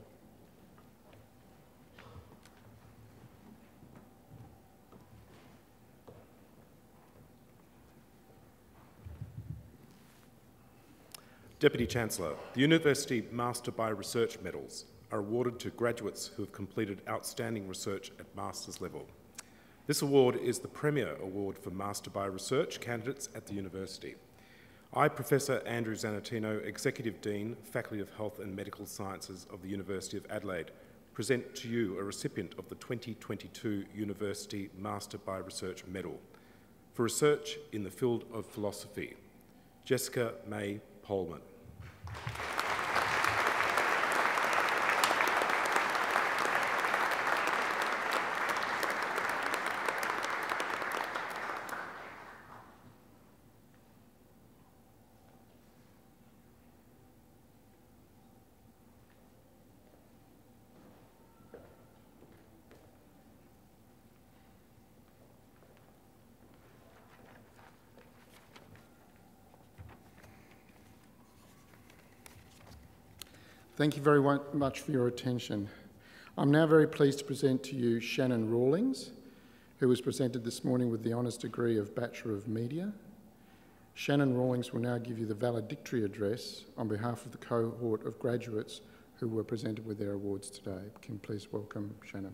Deputy Chancellor, the University Master by Research medals are awarded to graduates who have completed outstanding research at master's level. This award is the premier award for Master by Research candidates at the university. I, Professor Andrew Zanatino, Executive Dean, Faculty of Health and Medical Sciences of the University of Adelaide, present to you a recipient of the 2022 University Master by Research Medal for research in the field of philosophy, Jessica May Polman. Thank you very much for your attention. I'm now very pleased to present to you Shannon Rawlings, who was presented this morning with the honours degree of Bachelor of Media. Shannon Rawlings will now give you the valedictory address on behalf of the cohort of graduates who were presented with their awards today. Can you please welcome Shannon.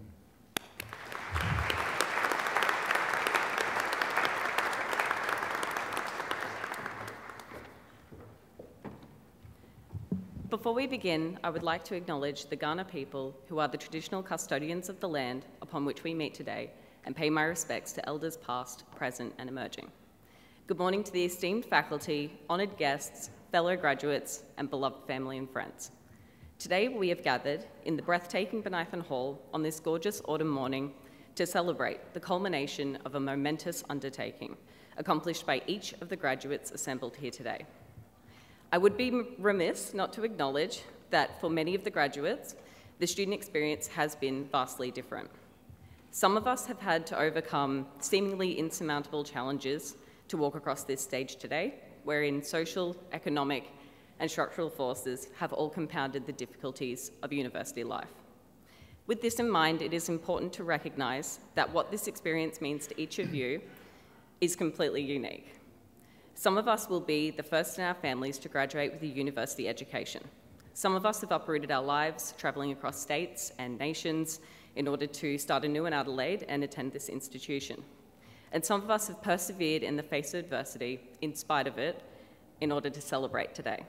Before we begin, I would like to acknowledge the Kaurna people who are the traditional custodians of the land upon which we meet today and pay my respects to elders past, present and emerging. Good morning to the esteemed faculty, honoured guests, fellow graduates and beloved family and friends. Today we have gathered in the breathtaking Benithan Hall on this gorgeous autumn morning to celebrate the culmination of a momentous undertaking accomplished by each of the graduates assembled here today. I would be remiss not to acknowledge that for many of the graduates, the student experience has been vastly different. Some of us have had to overcome seemingly insurmountable challenges to walk across this stage today, wherein social, economic, and structural forces have all compounded the difficulties of university life. With this in mind, it is important to recognise that what this experience means to each of you is completely unique. Some of us will be the first in our families to graduate with a university education. Some of us have uprooted our lives, travelling across states and nations in order to start anew in Adelaide and attend this institution. And some of us have persevered in the face of adversity, in spite of it, in order to celebrate today.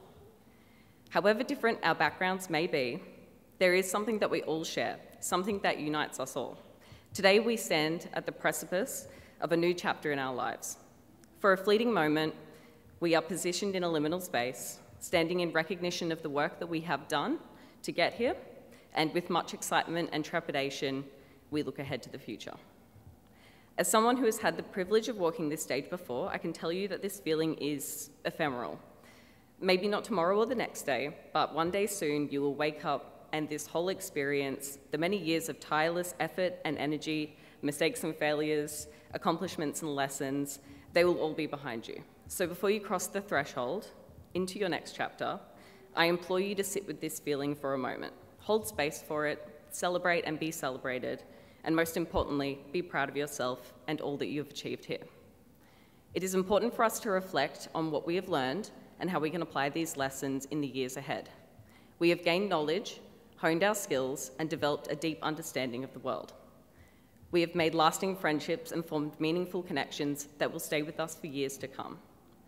However different our backgrounds may be, there is something that we all share, something that unites us all. Today we stand at the precipice of a new chapter in our lives. For a fleeting moment, we are positioned in a liminal space, standing in recognition of the work that we have done to get here, and with much excitement and trepidation, we look ahead to the future. As someone who has had the privilege of walking this stage before, I can tell you that this feeling is ephemeral. Maybe not tomorrow or the next day, but one day soon you will wake up and this whole experience, the many years of tireless effort and energy, mistakes and failures, accomplishments and lessons, they will all be behind you. So before you cross the threshold into your next chapter, I implore you to sit with this feeling for a moment. Hold space for it, celebrate and be celebrated, and most importantly, be proud of yourself and all that you have achieved here. It is important for us to reflect on what we have learned and how we can apply these lessons in the years ahead. We have gained knowledge, honed our skills, and developed a deep understanding of the world. We have made lasting friendships and formed meaningful connections that will stay with us for years to come.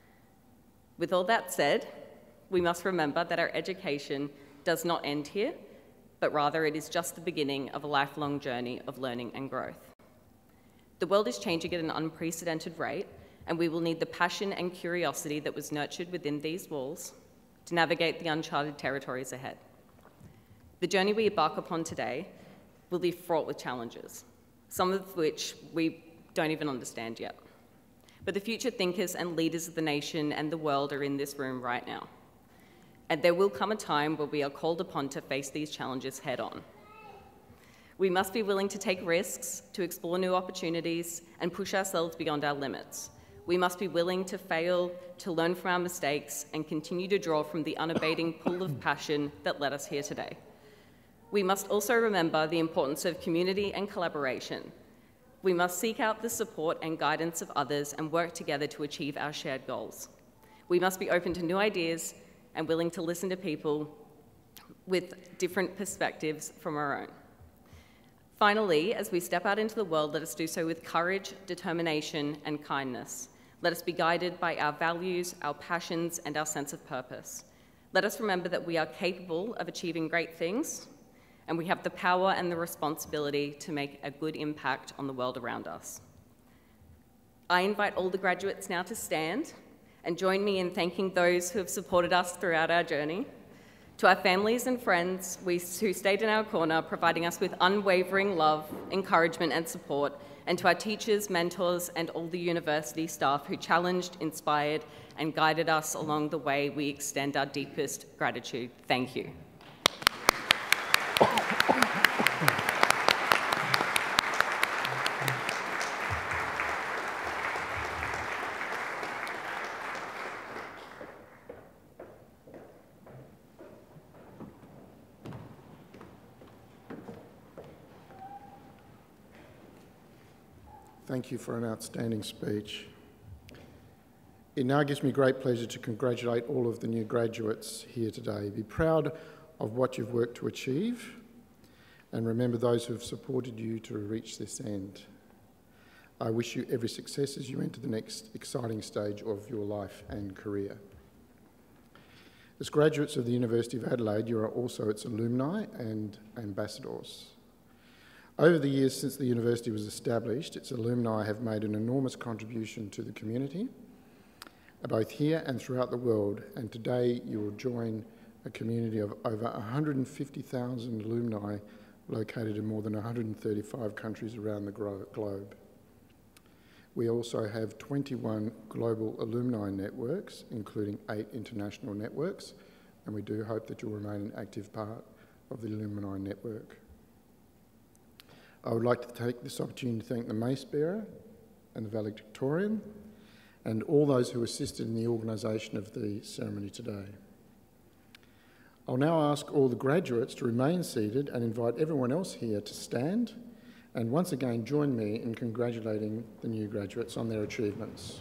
With all that said, we must remember that our education does not end here, but rather it is just the beginning of a lifelong journey of learning and growth. The world is changing at an unprecedented rate, and we will need the passion and curiosity that was nurtured within these walls to navigate the uncharted territories ahead. The journey we embark upon today will be fraught with challenges, some of which we don't even understand yet. But the future thinkers and leaders of the nation and the world are in this room right now. And there will come a time where we are called upon to face these challenges head on. We must be willing to take risks, to explore new opportunities, and push ourselves beyond our limits. We must be willing to fail, to learn from our mistakes, and continue to draw from the unabating pool of passion that led us here today. We must also remember the importance of community and collaboration. We must seek out the support and guidance of others and work together to achieve our shared goals. We must be open to new ideas and willing to listen to people with different perspectives from our own. Finally, as we step out into the world, let us do so with courage, determination, and kindness. Let us be guided by our values, our passions, and our sense of purpose. Let us remember that we are capable of achieving great things, and we have the power and the responsibility to make a good impact on the world around us. I invite all the graduates now to stand and join me in thanking those who have supported us throughout our journey. To our families and friends who stayed in our corner, providing us with unwavering love, encouragement and support, and to our teachers, mentors, and all the university staff who challenged, inspired, and guided us along the way, we extend our deepest gratitude. Thank you. Thank you for an outstanding speech. It now gives me great pleasure to congratulate all of the new graduates here today. Be proud of what you've worked to achieve, and remember those who have supported you to reach this end. I wish you every success as you enter the next exciting stage of your life and career. As graduates of the University of Adelaide, you are also its alumni and ambassadors. Over the years since the university was established, its alumni have made an enormous contribution to the community, both here and throughout the world, and today you will join a community of over 150,000 alumni located in more than 135 countries around the globe. We also have 21 global alumni networks, including 8 international networks, and we do hope that you'll remain an active part of the alumni network. I would like to take this opportunity to thank the Mace Bearer and the valedictorian and all those who assisted in the organisation of the ceremony today. I'll now ask all the graduates to remain seated and invite everyone else here to stand and once again join me in congratulating the new graduates on their achievements.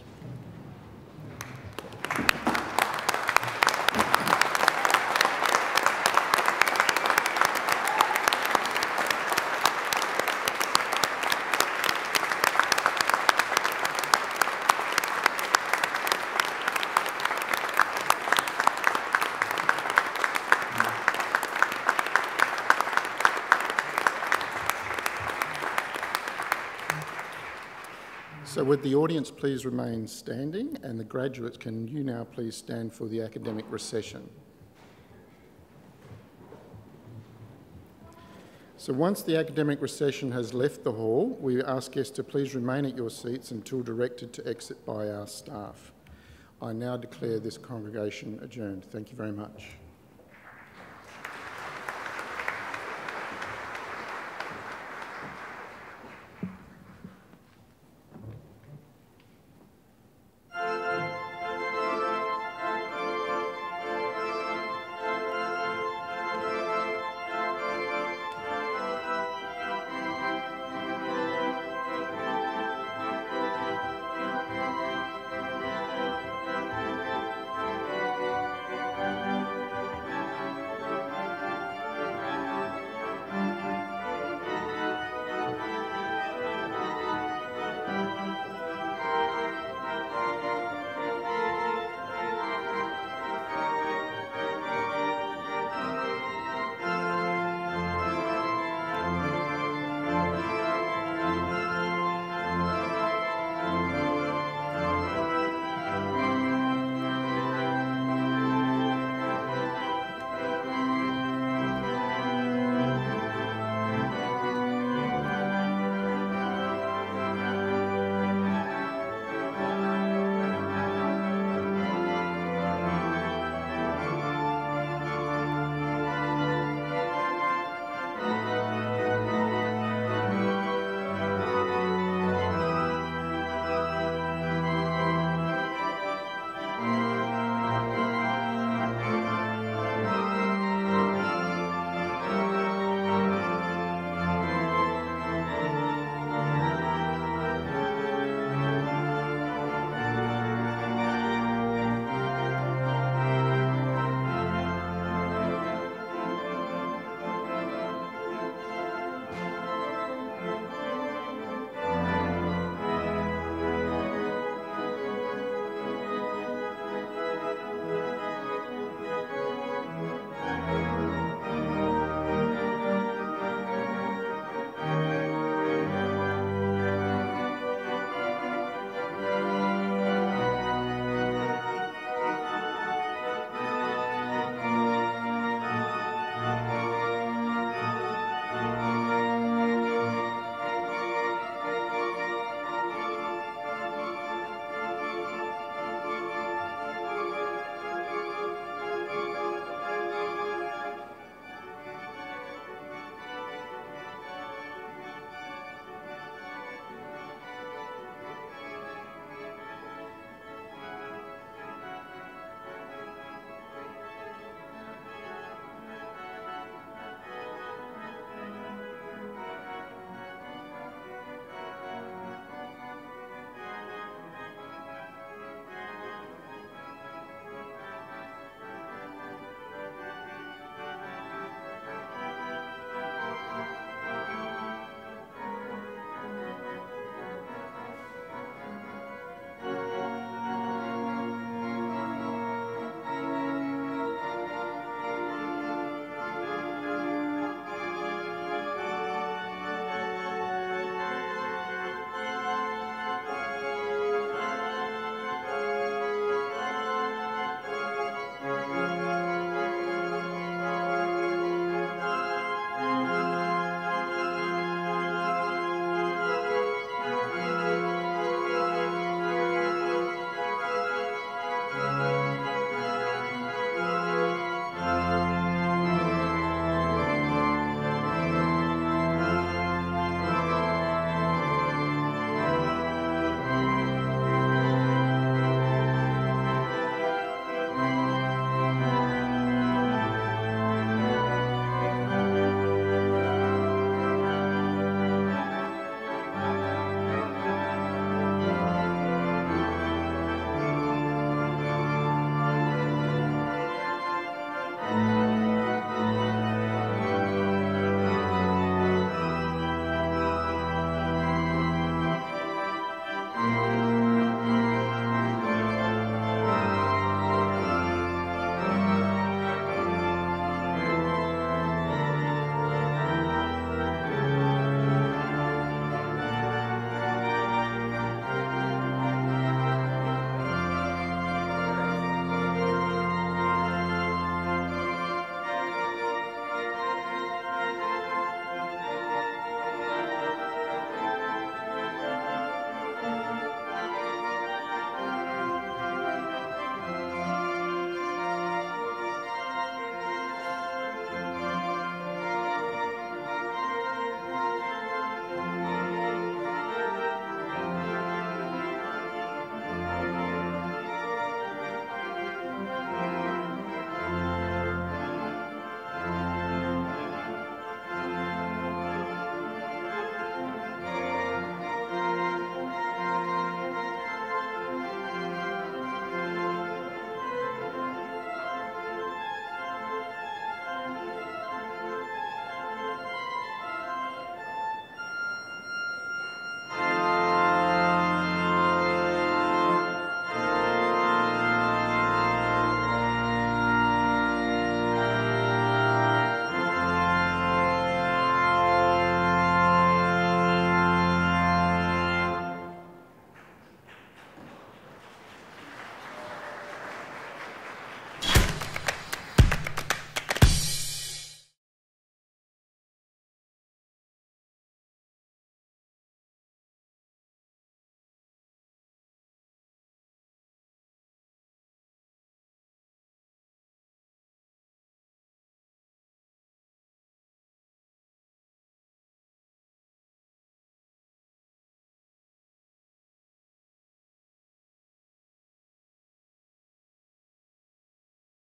So would the audience please remain standing, and the graduates, can you now please stand for the academic recession? So once the academic recession has left the hall, we ask guests to please remain at your seats until directed to exit by our staff. I now declare this congregation adjourned. Thank you very much.